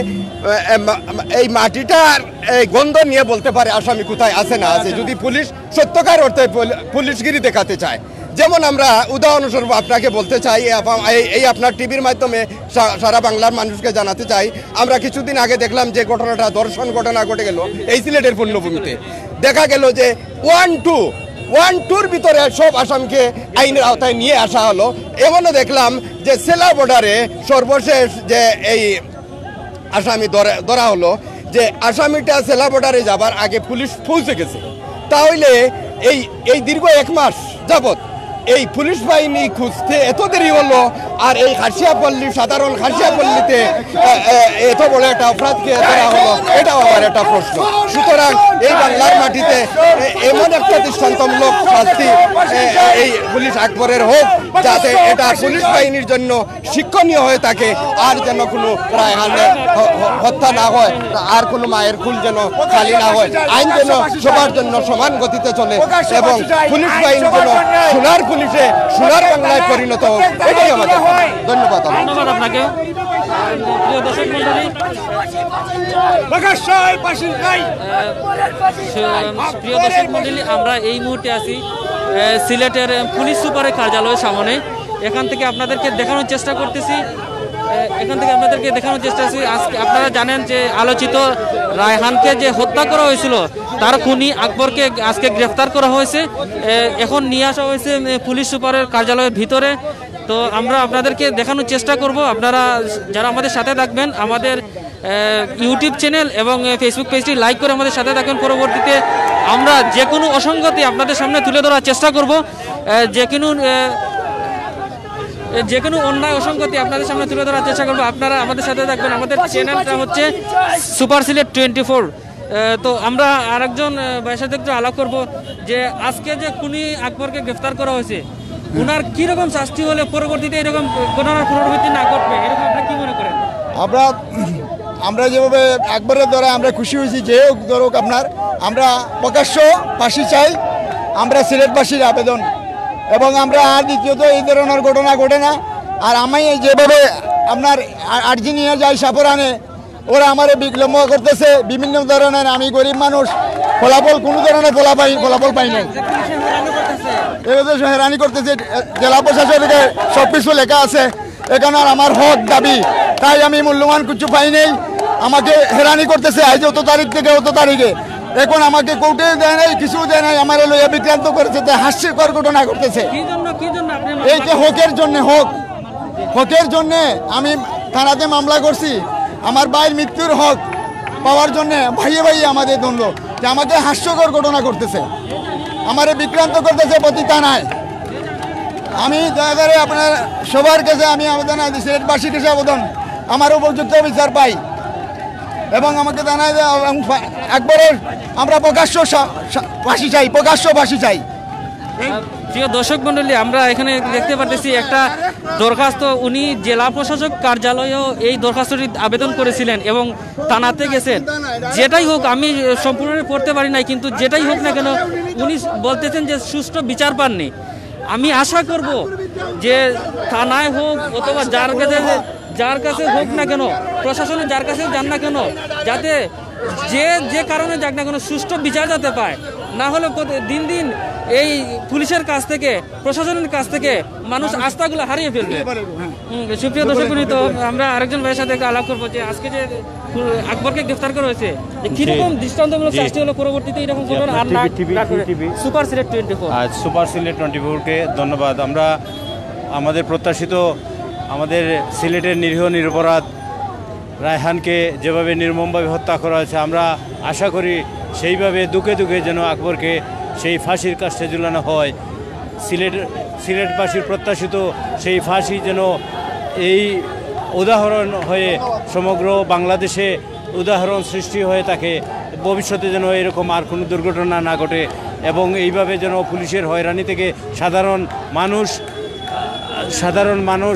এই মাটিটার এই গন্ধ নিয়ে বলতে পারে আসামি কোথায় আছে না আছে, যদি পুলিশ সত্যকার অর্থে পুলিশগিরি দেখাতে চায়। যেমন আমরা উদাহরণস্বরূপ আপনাকে বলতে চাই, এই আপনার টিভির মাধ্যমে সারা বাংলার মানুষকে জানাতে চাই, আমরা কিছুদিন আগে দেখলাম যে ঘটনাটা ধর্ষণ ঘটনা ঘটে গেল এই সিলেটের পূর্ণভূমিতে। দেখা গেল যে ওয়ান টু ওয়ান টুর ভিতরে সব আসামিকে আইনের আওতায় নিয়ে আসা হলো। এমনও দেখলাম যে সেলা বর্ডারে সর্বশেষ যে এই আসামি ধরা হলো, যে আসামিটা সেলা বর্ডারে যাবার আগে পুলিশ পৌঁছে গেছে। তাহলে এই এই দীর্ঘ এক মাস যাবৎ এই পুলিশ বাহিনী খুঁজতে এত দেরি হলো, আর এই খাসিয়াপল্লী সাধারণ খাসিয়াপল্লীতে এত বড় একটা অপরাধকে ধরা হলো, এটাও আমার একটা প্রশ্ন। সুতরাং এই বাংলার মাটিতে এমন একটা দৃষ্টান্তমূলক শাস্তি এই পুলিশ আকবরের হোক, যাতে এটা পুলিশ বাহিনীর জন্য শিক্ষণীয় হয়ে থাকে, আর যেন কোনো রায়হানের হত্যা না হয়, আর কোনো মায়ের কুল যেন খালি না হয়, আইন যেন সবার জন্য সমান গতিতে চলে, এবং পুলিশ বাহিনী যেন সোনার পুলিশে সোনার বাংলায় পরিণত হোক, এটাই আমাদের। ধন্যবাদ ধন্যবাদ আপনাকে। প্রিয় দর্শক মণ্ডলী, প্রিয় দর্শক মণ্ডলী, আমরা এই মুহূর্তে আছি সিলেটের পুলিশ সুপারের কার্যালয়ের সামনে। এখান থেকে আপনাদেরকে দেখানোর চেষ্টা করতেছি এখান থেকে আপনাদেরকে দেখানোর চেষ্টা করছি আজকে আপনারা জানেন যে আলোচিত রায়হানকে যে হত্যা করা হয়েছিল তার খুনি আকবরকে আজকে গ্রেফতার করা হয়েছে, এখন নিয়ে আসা হয়েছে পুলিশ সুপারের কার্যালয়ের ভিতরে। তো আমরা আপনাদেরকে দেখানোর চেষ্টা করব, আপনারা যারা আমাদের সাথে থাকবেন, আমাদের ইউটিউব চ্যানেল এবং ফেসবুক পেজটি লাইক করে আমাদের সাথে থাকবেন। পরবর্তীতে আমরা যে কোনো অসঙ্গতি আপনাদের সামনে তুলে ধরার চেষ্টা করব, যে কোনো যে কোনো অন্যায় অসঙ্গতি আপনাদের সামনে তুলে ধরার চেষ্টা করবো। আপনারা আমাদের সাথে থাকবেন। আমাদের চ্যানেলটা হচ্ছে সুপার সিলেট টোয়েন্টি ফোর। তো আমরা আরেকজন ভাইয়ের সাথে একটু আলাপ করবো যে আজকে যে খুনি আকবরকে গ্রেফতার করা হয়েছে, ওনার কীরকম শাস্তি হলে পরবর্তীতে এরকম ঘটনার পুনরাবৃত্তি না ঘটবে, এরকম আপনি কী মনে করেন? আমরা আমরা যেভাবে আকবরের দ্বারা আমরা খুশি হয়েছি, যে হোক ধরুক আপনার, আমরা প্রকাশ্য ফাঁসি চাই, আমরা সিলেটবাসীর আবেদন। এবং আমরা আর দ্বিতীয়ত এই ধরনের ঘটনা ঘটে না। আর আমি যেভাবে আপনার আর্জি নিয়ে যাই সাপরানে, ওরা আমার বিলম্ব করতেছে বিভিন্ন ধরনের, আমি গরিব মানুষ, ফলাফল কোনো ধরনের ফলা পাই ফলাফল পাই নাই, এভাবে হেরানি করতেছে। জেলা প্রশাসনকে সব কিছু লেখা আছে, এখানে আমার হক দাবি, তাই আমি মূল্যবান কিছু পাই নেই, আমাকে হেরানি করতেছে। আজ অত তারিখ থেকে অত তারিখে, এখন আমাকে কোর্টে দেয় নাই, কিছু দেয় নাই, আমার লইয়া বিক্রান্ত করেছে, হাস্যকর ঘটনা ঘটতেছে। এই যে হকের জন্য, হক হকের জন্য আমি থানাতে মামলা করছি, আমার ভাইয়ের মৃত্যুর হক পাওয়ার জন্য ভাইয়ে ভাইয়ে আমাদের দ্বন্দ্ব, যে আমাকে হাস্যকর ঘটনা করতেছে, আমারে বিক্রান্ত করতেছে প্রতি থানায়। আমি দয়া করে আপনার সবার কাছে আমি আবেদন আছি, সিলেটবাসীর কাছে আবেদন, আমার উপযুক্ত বিচার পাই এবং আমাকে জানায় যে একবারের আমরা প্রকাশ্য ফাঁসি চাই, প্রকাশ্য ফাঁসি চাই। প্রিয় দর্শক মন্ডলী, আমরা এখানে দেখতে পাচ্ছি একটা দরখাস্ত উনি জেলা প্রশাসক কার্যালয়েও এই দরখাস্তটি আবেদন করেছিলেন এবং থানাতে গেছেন। যেটাই হোক, আমি সম্পূর্ণ পড়তে পারি নাই, কিন্তু যেটাই হোক না কেন উনি বলতেছেন যে সুষ্ঠু বিচার পাননি। আমি আশা করব যে থানায় হোক অথবা যার কাছে যার কাছে হোক না কেন, প্রশাসনের যার কাছে যান না কেন, যাতে যে যে কারণে যাক না কেন সুষ্ঠু বিচার যাতে পায়। না হলে দিন দিন এই পুলিশের কাছ থেকে, প্রশাসনের কাছ থেকে মানুষ আস্থাগুলো হারিয়ে ফেলবে। সুপ্রিয় দর্শক, তো আমরা আরেকজন ভাইয়ের সাথে আলাপ করবো যে আজকে যে আকবরকে গ্রেফতার করা হয়েছে, কিরকম দৃষ্টান্তমূলক শাস্তি হলো, পরবর্তীতে এরকম করবেন আর না super Sylhet twenty four super Sylhet twenty ফোরকে ধন্যবাদ। আমরা আমাদের প্রত্যাশিত আমাদের সিলেটের নিরীহ নিরপরাধ রায়হানকে যেভাবে নির্মমভাবে হত্যা করা হয়েছে, আমরা আশা করি সেইভাবে দুঃখে দুঃখে যেন আকবরকে সেই ফাঁসির কাছে ঝুলানো হয়। সিলেট সিলেটবাসীর প্রত্যাশিত সেই ফাঁসি যেন এই উদাহরণ হয়ে সমগ্র বাংলাদেশে উদাহরণ সৃষ্টি হয়ে থাকে। ভবিষ্যতে যেন এরকম আর কোনো দুর্ঘটনা না ঘটে এবং এইভাবে যেন পুলিশের হয়রানি থেকে সাধারণ মানুষ সাধারণ মানুষ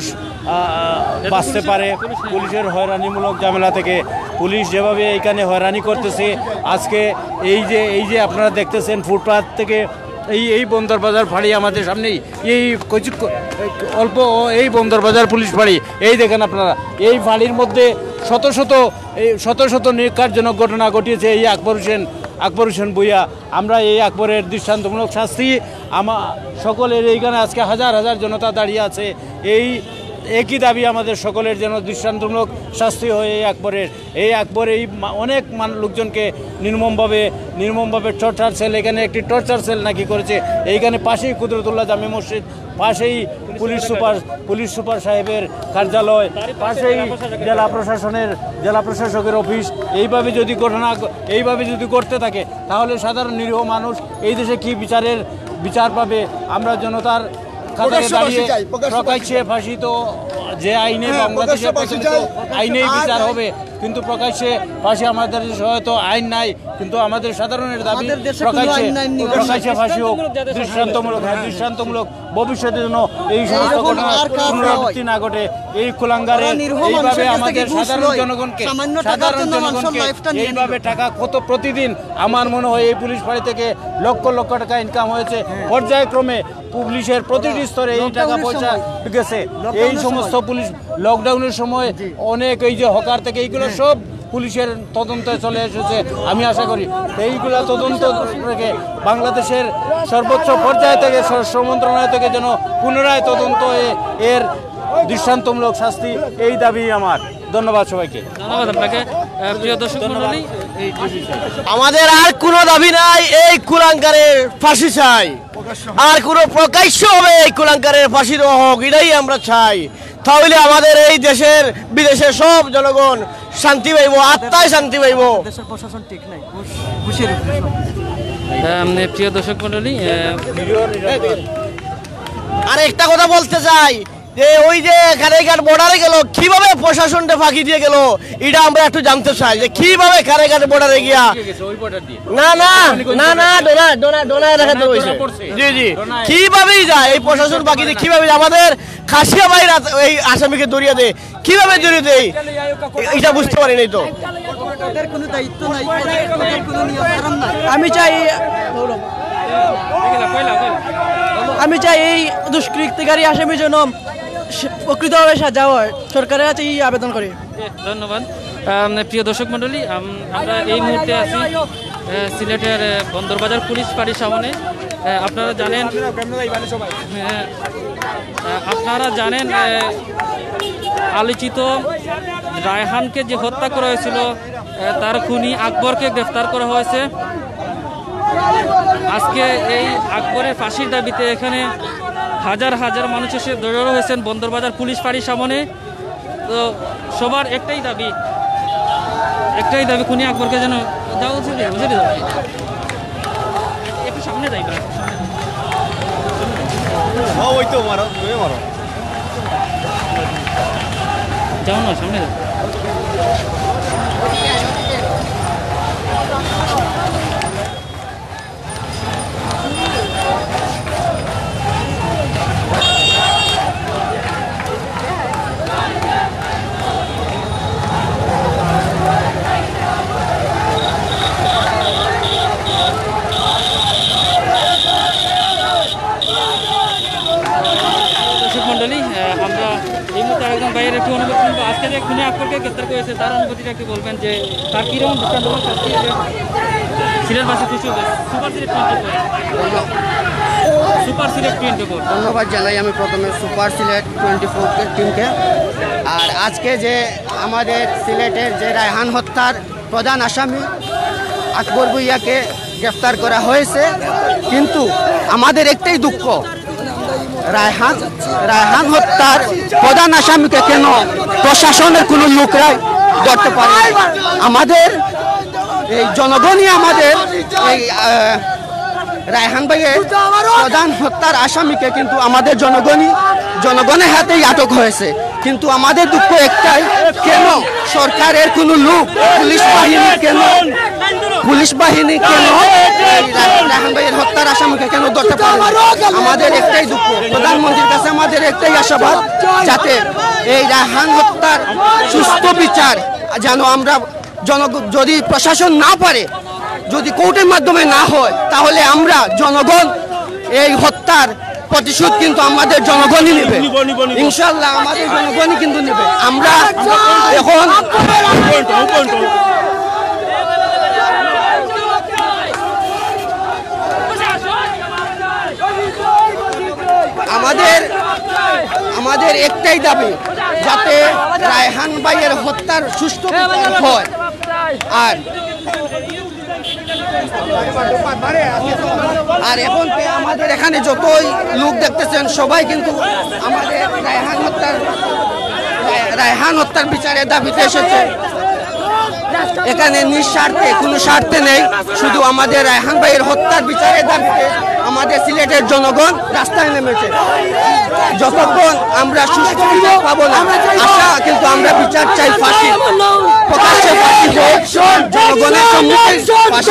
বাঁচতে পারে। পুলিশের হয়রানিমূলক ঝামেলা থেকে পুলিশ যেভাবে এইখানে হয়রানি করতেছে, আজকে এই যে এই যে আপনারা দেখতেছেন ফুটপাথ থেকে এই এই বন্দর বাজার ফাঁড়ি আমাদের সামনেই, এই অল্প এই বন্দর বাজার পুলিশ ফাঁড়ি, এই দেখেন আপনারা এই ফাঁড়ির মধ্যে শত শত এই শত শত নিকারজনক ঘটনা ঘটিয়েছে এই আকবর হোসেন আকবর হোসেন ভূঁইয়া। আমরা এই আকবরের দৃষ্টান্তমূলক শাস্তি আমা সকলের এইখানে আজকে হাজার হাজার জনতা দাঁড়িয়ে আছে, এই একই দাবি আমাদের সকলের যেন দৃষ্টান্তমূলক শাস্তি হয় এই আকবরের। এই আকবর এই অনেক মান লোকজনকে নির্মমভাবে নির্মমভাবে টর্চার সেল, এখানে একটি টর্চার সেল নাকি করেছে। এইখানে পাশেই কুদরতুল্লাহ জামে মসজিদ, পাশেই পুলিশ সুপার পুলিশ সুপার সাহেবের কার্যালয়, পাশেই জেলা প্রশাসনের জেলা প্রশাসকের অফিস। এইভাবে যদি ঘটনা এইভাবে যদি করতে থাকে তাহলে সাধারণ নিরীহ মানুষ এই দেশে কি বিচারের বিচার পাবে? আমরা জনতার কাতারে দাঁড়িয়ে প্রকাশ্যে ফাঁসি তো যে আইনে বাংলাদেশে আইনেই বিচার হবে, কিন্তু প্রকাশ্যে ফাঁসি আমাদের হয়তো আইন নাই, কিন্তু আমাদের সাধারণের দাবি প্রকাশ্যে প্রকাশ্যে ফাঁসি হোক, দৃষ্টান্তমূলক দৃষ্টান্তমূলক ভবিষ্যতের জন্য এই সমস্ত ঘটনা পুনরাবৃত্তি না ঘটে। এই কুলাঙ্গারে এইভাবে আমাদের সাধারণ জনগণকে সাধারণ জনগণকে এইভাবে টাকা কত প্রতিদিন আমার মনে হয় এই পুলিশ ফাঁড়ি থেকে লক্ষ লক্ষ টাকা ইনকাম হয়েছে। পর্যায়ক্রমে পুলিশের প্রতিটি স্তরে এই টাকা পয়সা গেছে। এই সমস্ত পুলিশ লকডাউনের সময় অনেক এই যে হকার থেকে এইগুলো সব পুলিশের তদন্তে চলে এসেছে। আমি আশা করি এইগুলা তদন্ত রেখে বাংলাদেশের সর্বোচ্চ পর্যায় থেকে স্বরাষ্ট্র মন্ত্রণালয় থেকে যেন পুনরায় তদন্ত এর দৃষ্টান্তমূলক শাস্তি, এই দাবি আমার। ধন্যবাদ সবাইকে। ধন্যবাদ আপনাকে। প্রিয় দর্শক মণ্ডলী, আমাদের আর কোনো দাবি নাই, এই কুলাঙ্গারের ফাঁসি চাই, আর কোনো প্রকাশ্য হবে এই কুলাঙ্গারের ফাঁসি দেওয়া হোক, এটাই আমরা চাই। তাহলে আমাদের এই দেশের বিদেশের সব জনগণ শান্তি পাইব, আত্মায় শান্তি পাইব। প্রশাসন ঠিক নাই। প্রিয় দর্শক মণ্ডলী, আর একটা কথা বলতে চাই যে ওই যে কারাইঘাট বর্ডারে গেল, কিভাবে প্রশাসনটা ফাঁকি দিয়ে গেল, এটা আমরা একটু জানতে চাই যে কিভাবে কারাইঘাট বর্ডারে গিয়া। না না না না ডোনা ডোনা ডোনা দেখাতে হয়েছে। জি জি, কিভাবেই যায় এই প্রশাসন ফাঁকি দিয়ে, কিভাবে আমাদের খাসিয়া ভাইরা এই আসামিকে দরিয়া দেয়, কিভাবে জড়িয়ে দেয় এটা বুঝতে পারি নাই তো। আমি চাই আমি চাই এই দুষ্কৃতিকারী আসামির জন্য প্রকৃতভাবে সাজা হয়, সরকারের কাছে এই আবেদন করি। ধন্যবাদ। প্রিয় দর্শক মণ্ডলী, আমরা এই মুহূর্তে আছি সিলেটের বন্দরবাজার পুলিশ ফাঁড়ির সামনে। আপনারা জানেন আপনারা জানেন আলোচিত রায়হানকে যে হত্যা করা হয়েছিল, তার খুনি আকবরকে গ্রেফতার করা হয়েছে। আজকে এই আকবরের ফাঁসির দাবিতে এখানে হাজার হাজার মানুষ এসে জড়ো হয়েছেন বন্দরবাজার পুলিশ ফাঁড়ির সামনে। তো সবার একটাই দাবি একটাই দাবি খুনি আকবরকে যেন যাও বুঝে দাও, একটু সামনে যাই, যাও না সামনে যাও। মণ্ডলী, আমরা এই মুহূর্তে একজন ভাইয়ের একটু অনুভূতি শুনবো। আজকে যে খুনি আকবরকে গ্রেপ্তার করেছে তার অনুভূতিটা একটু বলবেন, যে তার কীরকম দৃষ্টান্ত সিলেটবাসী খুশি হবে? Super Sylhet twenty four super Sylhet twenty four ধন্যবাদ জানাই আমি প্রথমে সুপার সিলেট টোয়েন্টি ফোর টিমকে। আর আজকে যে আমাদের সিলেটের যে রায়হান হত্যার প্রধান আসামি আকবর ভূঁইয়াকে গ্রেফতার করা হয়েছে, কিন্তু আমাদের একটাই দুঃখ, রায়হান রায়হান হত্যার প্রধান আসামিকে কেন প্রশাসনের কোনো লোকরাই ধরতে পারে? আমাদের এই জনগণই আমাদের এই রায়হান ভাইয়ের প্রধান হত্যার আসামিকে কিন্তু আমাদের জনগণই জনগণের হাতেই আটক হয়েছে। কিন্তু আমাদের দুঃখ একটাই, কেন সরকারের কোনো লোক, পুলিশ বাহিনী কেন পুলিশ বাহিনী কেন রায়হান ভাইয়ের হত্যার আসামিকে কেন ধরতে পারে? আমাদের একটাই দুঃখ, প্রধানমন্ত্রীর কাছে আমাদের একটাই আশাবাদ, যাতে এই রায়হান হত্যার সুষ্ঠু বিচার যেন আমরা জনগণ, যদি প্রশাসন না পারে, যদি কোর্টের মাধ্যমে না হয়, তাহলে আমরা জনগণ এই হত্যার প্রতিশোধ কিন্তু আমাদের জনগণই নেবে, ইনশাল্লাহ আমাদের জনগণই কিন্তু নেবে। আমরা এখন আমাদের আমাদের একটাই দাবি, যাতে রায়হান ভাইয়ের হত্যার সুষ্ঠু বিচার হয়। আর আর এখন আমাদের এখানে যতই লোক দেখতেছেন সবাই কিন্তু আমাদের রায়হান হত্যার রায়হান হত্যার বিচারের দাবিতে এসেছে। এখানে নিঃস্বার্থে, কোনো স্বার্থে নেই, শুধু আমাদের রায়হান ভাইয়ের হত্যার বিচারের দাবিতে আমাদের সিলেটের জনগণ রাস্তায় নেমেছে। যতক্ষণ আমরা সুস্থ বিচার পাবো না, আশা কিন্তু আমরা বিচার চাই, ফাঁসি প্রকাশ্যে ফাঁসি হোক, জনগণের সম্মুখে ফাঁসি।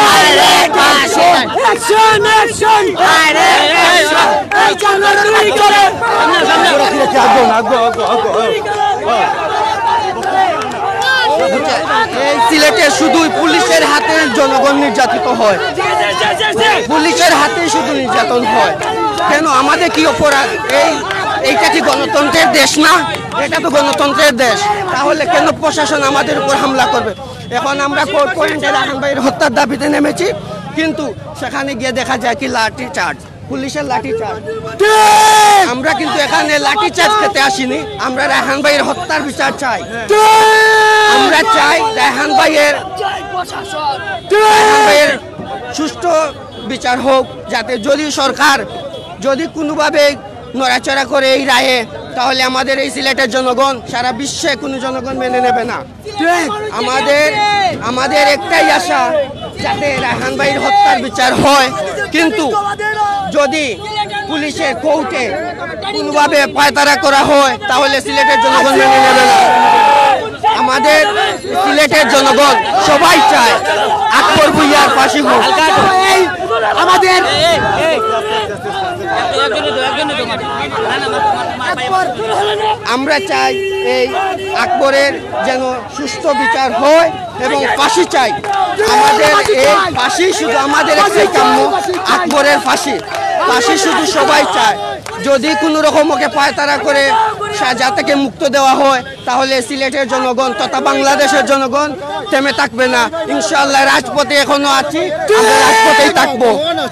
এই সিলেটে শুধুই পুলিশের হাতে জনগণ নির্যাতিত হয়, পুলিশের হাতে শুধু নির্যাতন হয়। কেন? আমাদের কি অপরাধ? এই এইটা কি গণতন্ত্রের দেশ না? এটা তো গণতন্ত্রের দেশ, তাহলে কেন প্রশাসন আমাদের উপর হামলা করবে? এখন আমরা কোর্ট পয়েন্টে রায়হান ভাইয়ের হত্যার দাবিতে নেমেছি, কিন্তু সেখানে গিয়ে দেখা যায় কি লাঠি চার্জ, পুলিশের লাঠি চার্জ। আমরা কিন্তু এখানে লাঠি চার্জ খেতে আসিনি, আমরা রায়হান ভাইয়ের হত্যার বিচার চাই। আমরা চাই রায়হান ভাইয়ের রায়হান ভাইয়ের সুষ্ঠু বিচার হোক, যাতে যদি সরকার যদি কোনোভাবে নড়াচড়া করে এই রায়ে, তাহলে আমাদের এই সিলেটের জনগণ, সারা বিশ্বে কোনো জনগণ মেনে নেবে না। আমাদের আমাদের একটাই আশা, যাতে রায়হান ভাইয়ের হত্যার বিচার হয়, কিন্তু যদি পুলিশের কোর্টে কোনোভাবে পায়তারা করা হয়, তাহলে সিলেটের জনগণ মেনে নেবে না। আমাদের সিলেটের জনগণ সবাই চায় আকবর ভূঁইয়ার ফাঁসি হোক। আমাদের আমরা চাই এই আকবরের যেন সুষ্ঠু বিচার হয় এবং ফাঁসি চাই। আমাদের এই ফাঁসি শুধু আমাদের একটাই কাম্য, আকবরের ফাঁসি। ফাঁসি শুধু সবাই চায়। যদি কোনো রকম ওকে পায়তারা করে সাজা থেকে মুক্ত দেওয়া হয়, তাহলে সিলেটের জনগণ তথা বাংলাদেশের জনগণ থেমে থাকবে না। ইনশাআল্লাহ রাজপথে এখনো আছি, আমরা রাজপথেই থাকবো।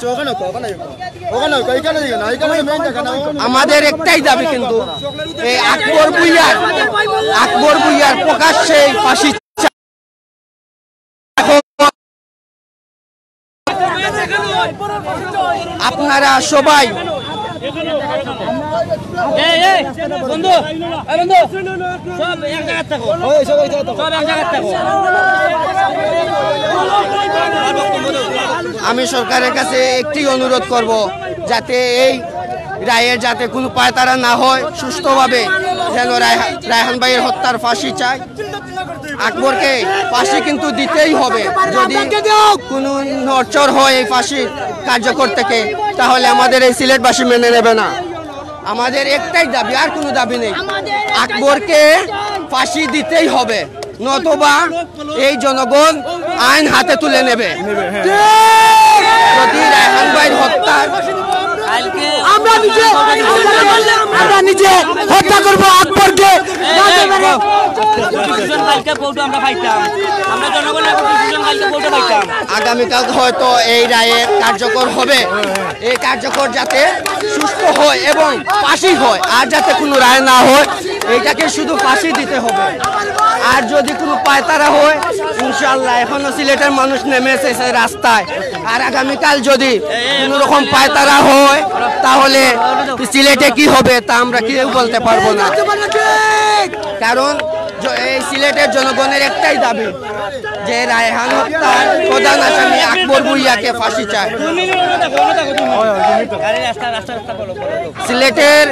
আমাদের একটাই দাবি, কিন্তু এই আকবর ভূঁইয়ার আকবর ভূঁইয়ার প্রকাশ্যে ফাঁসি। আপনারা সবাই আমি সরকারের কাছে একটি অনুরোধ করব, যাতে এই রায়ের যাতে কোনো পায়তারা না হয়, সুষ্ঠুভাবে যেন রায়হান ভাইয়ের হত্যার ফাঁসি চাই। আকবরকে ফাঁসি কিন্তু দিতেই হবে। যদি কোনো নড়চড় হয় এই ফাঁসি কার্যকর থেকে, তাহলে আমাদের এই সিলেটবাসী মেনে নেবে না। আমাদের একটাই দাবি, আর কোনো দাবি নেই, আকবরকে ফাঁসি দিতেই হবে, নতুবা এই জনগণ আইন হাতে তুলে নেবে। যদি রায়হান ভাইয়ের হত্যার আমরা নিজে আমরা নিজে করব আকবরকে। আগামীকাল হয়তো এই রায়ের কার্যকর হবে, এই কার্যকর যাতে সুস্থ হয় এবং ফাঁসি হয়, আর যাতে কোনো রায় না হয়, এইটাকে শুধু ফাঁসি দিতে হবে। আর যদি কোনো পায়তারা হয়, ইনশাআল্লাহ এখনো সিলেটের মানুষ নেমে এসেছে রাস্তায়, আর আগামীকাল যদি কোনো রকম পায়তারা হয় তাহলে সিলেটে কি হবে তা আমরা কেউ বলতে পারবো না। কারণ এই সিলেটের জনগণের একটাই দাবি যে রায়হান হত্যার প্রধান আসামি আকবর ভূঁইয়াকে ফাঁসি চায়। সিলেটের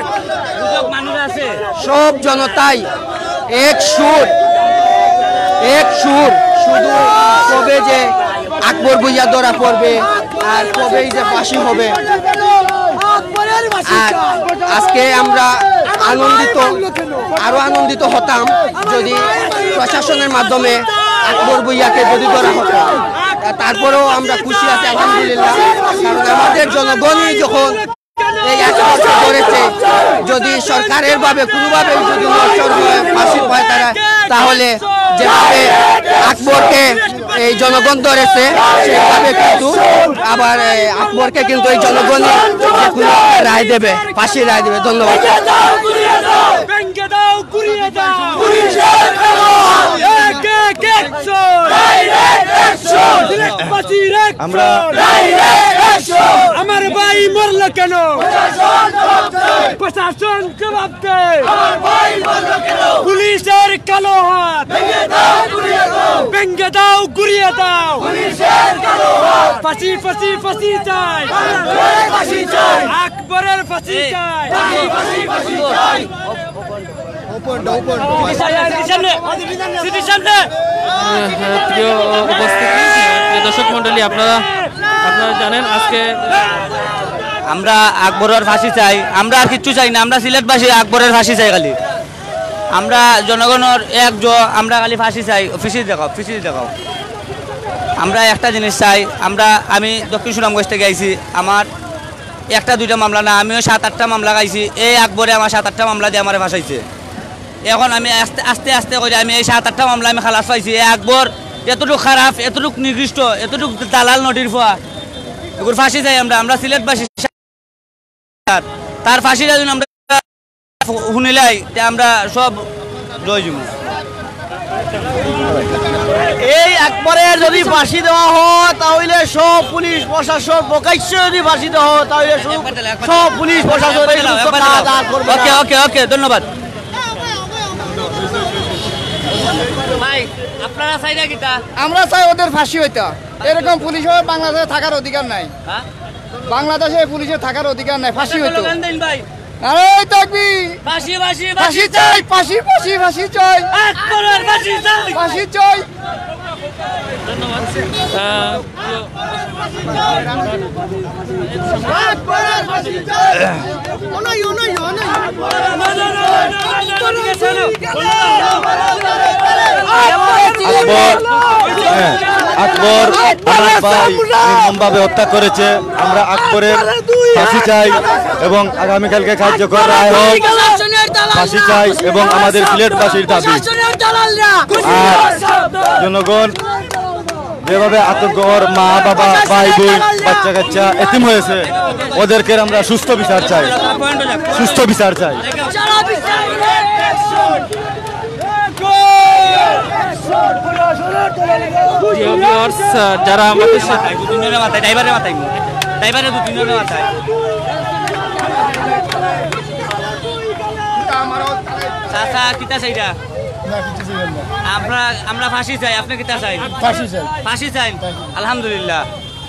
সব জনতাই এক সুর এক সুর শুধু কবে যে আকবর ভূঁইয়া ধরা পড়বে আর কবেই যে ফাঁসি হবে। আর আজকে আমরা আনন্দিত, আরো আনন্দিত হতাম যদি প্রশাসনের মাধ্যমে আকবর ভূঁইয়াকে যদি ধরা হতো। তারপরেও আমরা খুশি আছি আলহামদুলিল্লাহ, কারণ আমাদের জনগণই যখন এই আচরণটা করেছে, যদি সরকারের ভাবে কোনোভাবে যদি নশ্বর হয়ে ফাঁসি পায় তারা, তাহলে যেভাবে আকবরকে এই জনগণ ধরেছে সেভাবে কিন্তু আবার আকবরকে কিন্তু এই জনগণই রায় দেবে, ফাঁসি রায় দেবে। ধন্যবাদ। আমরা আমার ভাই মরল কেন, প্রশাসন জবাব দেয়, পুলিশের কালো হাত ভেঙে দাও, গুড়িয়ে দাও, ফাঁসি ফাঁসি ফাঁসি চাই, আকবরের ফাঁসি চাই। প্রিয় উপস্থিতি, দর্শক মন্ডলী, আপনারা আপনারা জানেন আজকে আমরা আকবরের ফাঁসি চাই। আমরা আর কিচ্ছু চাই না, আমরা সিলেটবাসী আকবরের ফাঁসি চাই। খালি আমরা জনগণের এক জ আমরা খালি ফাঁসি চাই, ফিসি দেখাও, ফিসি দেখাও। আমরা একটা জিনিস চাই, আমরা আমি দক্ষিণ সুনামগঞ্জ থেকে আইছি, আমার একটা দুইটা মামলা না, আমিও সাত আটটা মামলা গাইছি। এই আকবরে আমার সাত আটটা মামলা দিয়ে আমার ফাঁসাইছে। এখন আমি আস্তে আস্তে আস্তে করে আমি এই সাত আটটা মামলা আমি খালাস পাইছি। এই আকবর এতটুকু খারাপ, এতটুকু নিকৃষ্ট, এতটুকু দালাল নদীর ফোয়া, এগুলো ফাঁসি চাই আমরা। আমরা সিলেটবাসী, তার ফাঁসিটা যদি আমরা শুনিলাই আমরা সব জয় জুমু। এই আকবরের যদি ফাঁসি দেওয়া হয় তাহলে সব পুলিশ প্রশাসন প্রকাশ্যে যদি ফাঁসি দেওয়া হয় তাহলে সব পুলিশ প্রশাসন। ওকে ওকে ওকে ধন্যবাদ। আপনারা চাই না কিটা? আমরা চাই ওদের ফাঁসি হইতা। এরকম পুলিশ বাংলাদেশে থাকার অধিকার নাই, বাংলাদেশে পুলিশের থাকার অধিকার নাই, ফাঁসি হইতো। আরে থাকবি ফাঁসি ফাঁসি ফাঁসি চাই, ফাঁসি ফাঁসি ফাঁসি চাই, আকবরের ফাঁসি চাই, ফাঁসি চাই। ধন্যবাদ। আকবর আমার ভাই নির্মমভাবে হত্যা করেছে। আমরা আকবরের ফাঁসি চাই এবং আগামীকালকে কার্যকর রায় হোক, ফাঁসি চাই এবং আমাদের সিলেটবাসীর দাবি। আর জনগণ যেভাবে আতঙ্কর মা বাবা ভাই বোন বাচ্চা কাচ্চা এতিম হয়েছে, ওদেরকে আমরা সুস্থ বিচার চাই, সুস্থ বিচার চাই। যারা আমাদের সাথে ড্রাইভারের মাথায় ড্রাইভারের দু তিনজনের মাথায় চাচা কিতা চাইরা আমরা আমরা ফাঁসি চাই। আপনি কিতা চাই? ফাঁসি চাই। ফাঁসি চাই, আলহামদুলিল্লাহ।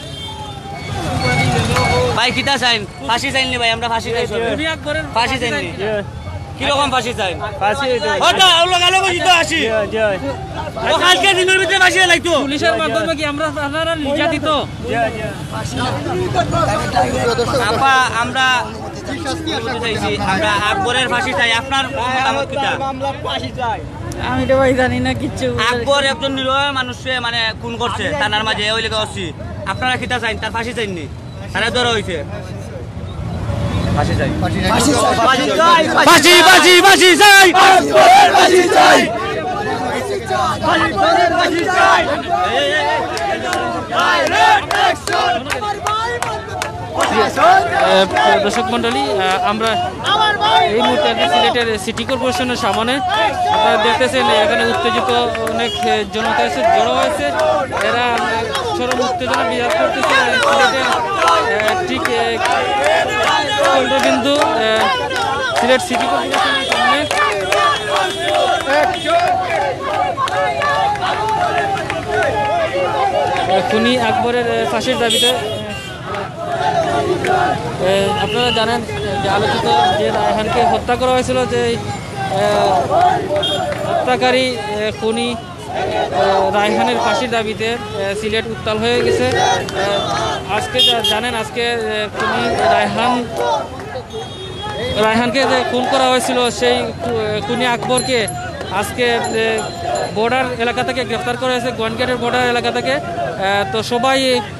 ভাই কিতা চাই? ফাঁসি চাইনি ভাই, আমরা ফাঁসি চাই, ফাঁসি চাইনি। কিরকম ফাঁসি চাই? ফাঁসি আসি ও কালকে দিনের ভিতরে ফাঁসি লাগতো। পুলিশের মাধ্যমে কি আমরা আপনারা নির্যাতিত? আপা আমরা আমরা আকবরের ফাঁসি চাই। আপনার মতামত কিটা? আমি তো ভাই জানি না কিচ্ছু। আকবর একজন নিরীহ মানুষে মানে খুন করছে থানার মাঝে, ওই লেগে আসছি। আপনারা কিতা চাইন? তার ফাঁসি চাইননি, তারা ধরা হয়েছে। ফাঁসি চাই ফাঁসি চাই ফাঁসি ফাঁসি ফাঁসি চাই ফাঁসি চাই দর্শক মন্ডলী, আমরা এই মুহূর্তে সিলেটের সিটি কর্পোরেশনের সামনে আপনারা দেখতেছেন এখানে উত্তেজিত অনেক জনতা এসে জড়ো হয়েছে। এরা চরম উত্তেজনা বিরাজ করতেছে সিলেটের ঠিক কেন্দ্রবিন্দু সিলেট সিটি কর্পোরেশনের সামনে। খুনি আকবরের ফাঁসির দাবিতে আপনারা জানেন যে আলোচিত যে রায়হানকে হত্যা করা হয়েছিল, যে হত্যাকারী খুনি রায়হানের ফাঁসির দাবিতে সিলেট উত্তাল হয়ে গেছে। আজকে জানেন আজকে খুনি রায়হান রায়হানকে যে খুন করা হয়েছিল সেই খুনি আকবরকে আজকে বর্ডার এলাকা থেকে গ্রেফতার করা হয়েছে, গোয়ানগেটের বর্ডার এলাকা থেকে। তো সবাই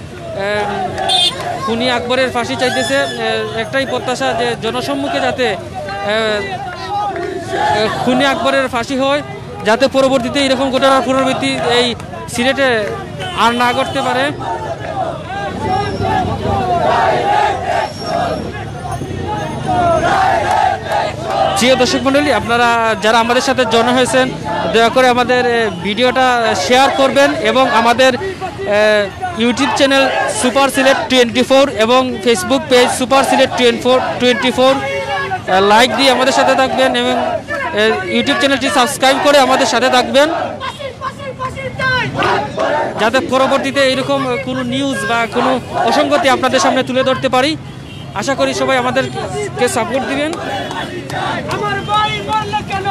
খুনি আকবরের ফাঁসি চাইতেছে, একটাই প্রত্যাশা যে জনসম্মুখে যাতে খুনি আকবরের ফাঁসি হয়, যাতে পরবর্তীতে এরকম ঘটনার পুনরাবৃত্তি এই সিলেটে আর না করতে পারে। প্রিয় দর্শক মণ্ডলী, আপনারা যারা আমাদের সাথে জয়েন হয়েছেন দয়া করে আমাদের ভিডিওটা শেয়ার করবেন এবং আমাদের YouTube channel super Sylhet twenty four এবং Facebook page super Sylhet twenty four twenty four like দিয়ে আমাদের সাথে থাকবেন এবং ইউটিউব চ্যানেলটি সাবস্ক্রাইব করে আমাদের সাথে থাকবেন, যাতে পরবর্তীতে এরকম কোনো নিউজ বা কোনো অসঙ্গতি আপনাদের সামনে তুলে ধরতে পারি। আশা করি সবাই আমাদেরকে সাপোর্ট দিবেন। আমার ভাই মারলে কেন?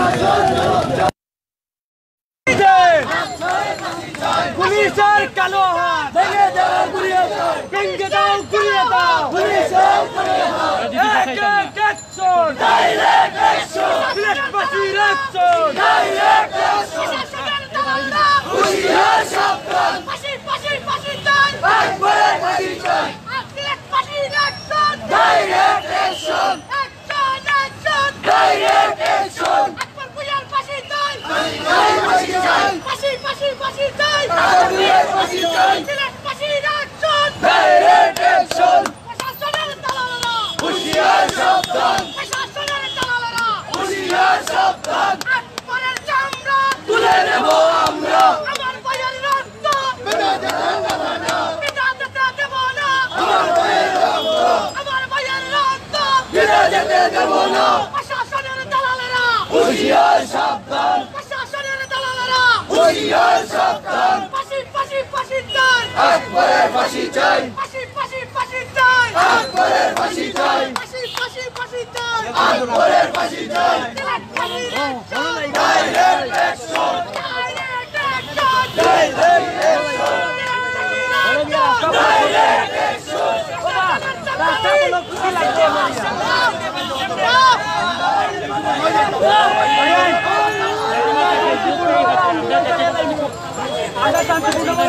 পুলিশের কালো হাত ভেঙে দাও, গুড়িয়ে দাও, ভেঙে দাও, গুড়িয়ে দাও, পুলিশের কালো হাত এক এক অ্যাকশন, ডাইরেক্ট অ্যাকশন, সিলেটবাসীর অ্যাকশন, ডাইরেক্ট অ্যাকশন, হুঁশিয়ার সাবধান, ফাঁসি ফাঁসি ফাঁসি চাই, একবারে ফাঁসি চাই, সিলেটবাসীর action, direct action, action action, direct action, Akbar ভূঁইয়ার ফাঁসি চাই, ফাঁসি চাই, ফাঁসি ফাঁসি ফাঁসি চাই, ফাঁসি চাই, সিলেটবাসীর অ্যাকশন, ডাইরেক্ট অ্যাকশন, প্রশাসনের দালালেরা হুঁশিয়ার সাবধান, প্রশাসনের দালালেরা হুঁশিয়ার সাবধান, আকবরের চামড়া তুলে নেব আমরা, আমার ভাইয়ের রক্ত মিটাতে দেব না, মিটাতে দেব না, আমার ভাইয়ের রক্ত, আমার ভাইয়ের রক্ত মিটাতে দেব না, প্রশাসনের দালালেরা হুঁশিয়ার সাবধান, প্রশাসনের দালালেরা হুঁশিয়ার সাবধান, ফাঁসি ফাঁসি ফাঁসি চাই, আকবরের ফাঁসি চাই, ফাঁসি ফাঁসি ফাঁসি চাই, আকবরের ফাঁসি চাই, ফাঁসি ফাঁসি ফাঁসি চাই, আকবরের ফাঁসি চাই, direct action, direct action, direct action, direct action, রাস্তাগুলো খুশি লাগছে আমরা শান্তিপূর্ণ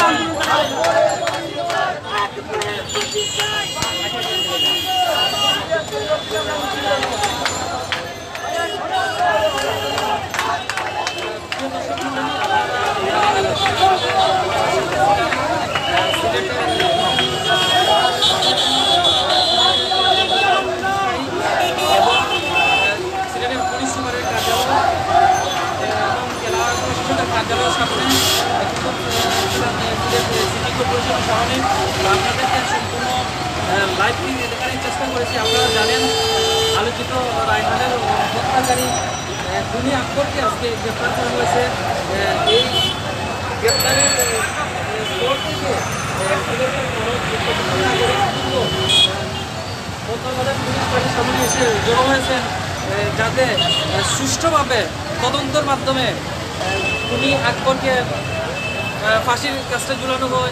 সিলেটের পুলিশ সুপারের কার্যালয় এবং জেলা প্রশাসনের কার্যালয়ের সামনে সিটি কর্পোরেশনের সামনে আপনাদেরকে সম্পূর্ণ লাইভ দেখানোর চেষ্টা করেছি। আপনারা জানেন আলোচিত রায়হানের হত্যাকারী খুনি আকবরকে আজকে গ্রেফতার করা হয়েছে। এই গ্রেফতারের পর থেকে পুলিশ বাড়ির সামনে এসে জড়ো হয়েছেন, যাতে সুষ্ঠুভাবে তদন্তের মাধ্যমে খুনি আকবরকে ফাঁসির কাজটা ঝুলানো হয়।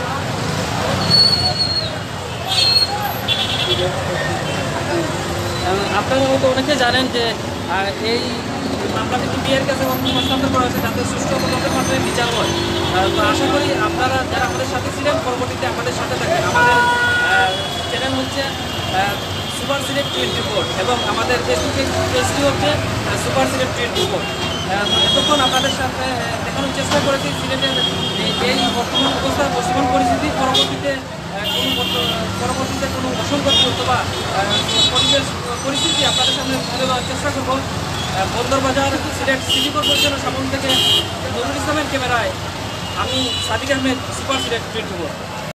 আপনারা হয়তো অনেকে জানেন যে এই মামলাটি বিয়ের কাছে হস্তান্তর করা হয়েছে, যাতে সুষ্ঠু তদন্তের মাধ্যমে বিচার হয়। তো আশা করি আপনারা যারা আমাদের সাথে ছিলেন পরবর্তীতে আমাদের সাথে থাকেন। আমাদের চ্যানেল হচ্ছে সুপার সিলেট টোয়েন্টি ফোর এবং আমাদের ফেসবুক পেজটি হচ্ছে সুপার সিলেট টোয়েন্টি ফোর। এতক্ষণ আপনাদের সাথে দেখানোর চেষ্টা করেছি সিলেটের এই বর্তমান অবস্থা, বর্তমান পরিস্থিতি, পরবর্তীতে কোনো পরবর্তীতে কোনো অসংগতি অথবা পরিবেশ পরিস্থিতি আপনাদের সামনে তুলে দেওয়ার চেষ্টা করব। বন্দরবাজার সিলেট সিটি কর্পোরেশনের সামনে থেকে নুরুল ইসলামের ক্যামেরায় আমি Sadiq Ahmed, super Sylhet twenty four.